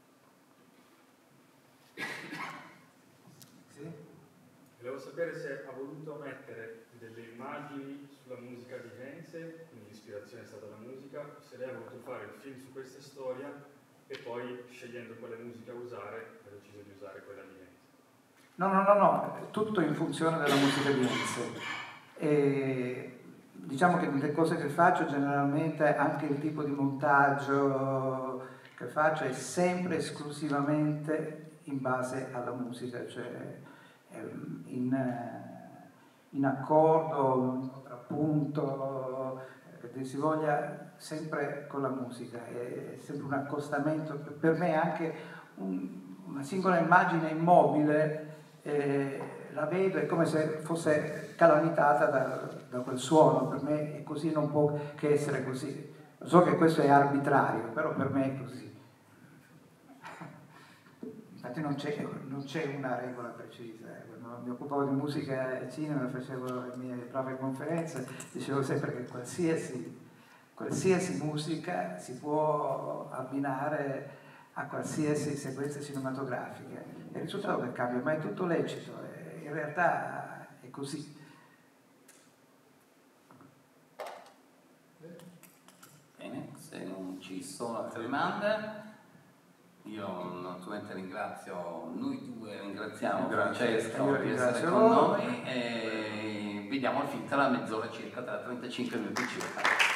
Sì?
Volevo sapere se ha voluto mettere delle immagini sulla musica di Henze, quindi l'ispirazione è stata la musica, se lei ha voluto fare il film su questa storia e poi scegliendo quale musica usare ha deciso di usare quella di Henze.
No, no, no, no, tutto in funzione della musica di Henze. E diciamo che le cose che faccio generalmente, anche il tipo di montaggio che faccio è sempre esclusivamente in base alla musica, cioè in, in accordo, in contrappunto, che si voglia sempre con la musica, è sempre un accostamento. Per me anche un, una singola immagine immobile eh, la vedo, è come se fosse calamitata da, da quel suono, per me è così, non può che essere così. So che questo è arbitrario, però per me è così. Infatti non c'è, non c'è una regola precisa. Quando mi occupavo di musica e cinema, facevo le mie proprie conferenze, dicevo sempre che qualsiasi, qualsiasi musica si può abbinare a qualsiasi sequenza cinematografica. Il risultato che cambia, ma è tutto lecito, in realtà è così.
Bene, se non ci sono altre domande, io naturalmente ringrazio, noi due ringraziamo Francesco di essere con noi e vediamo il film tra la mezz'ora circa, tra trentacinque minuti circa.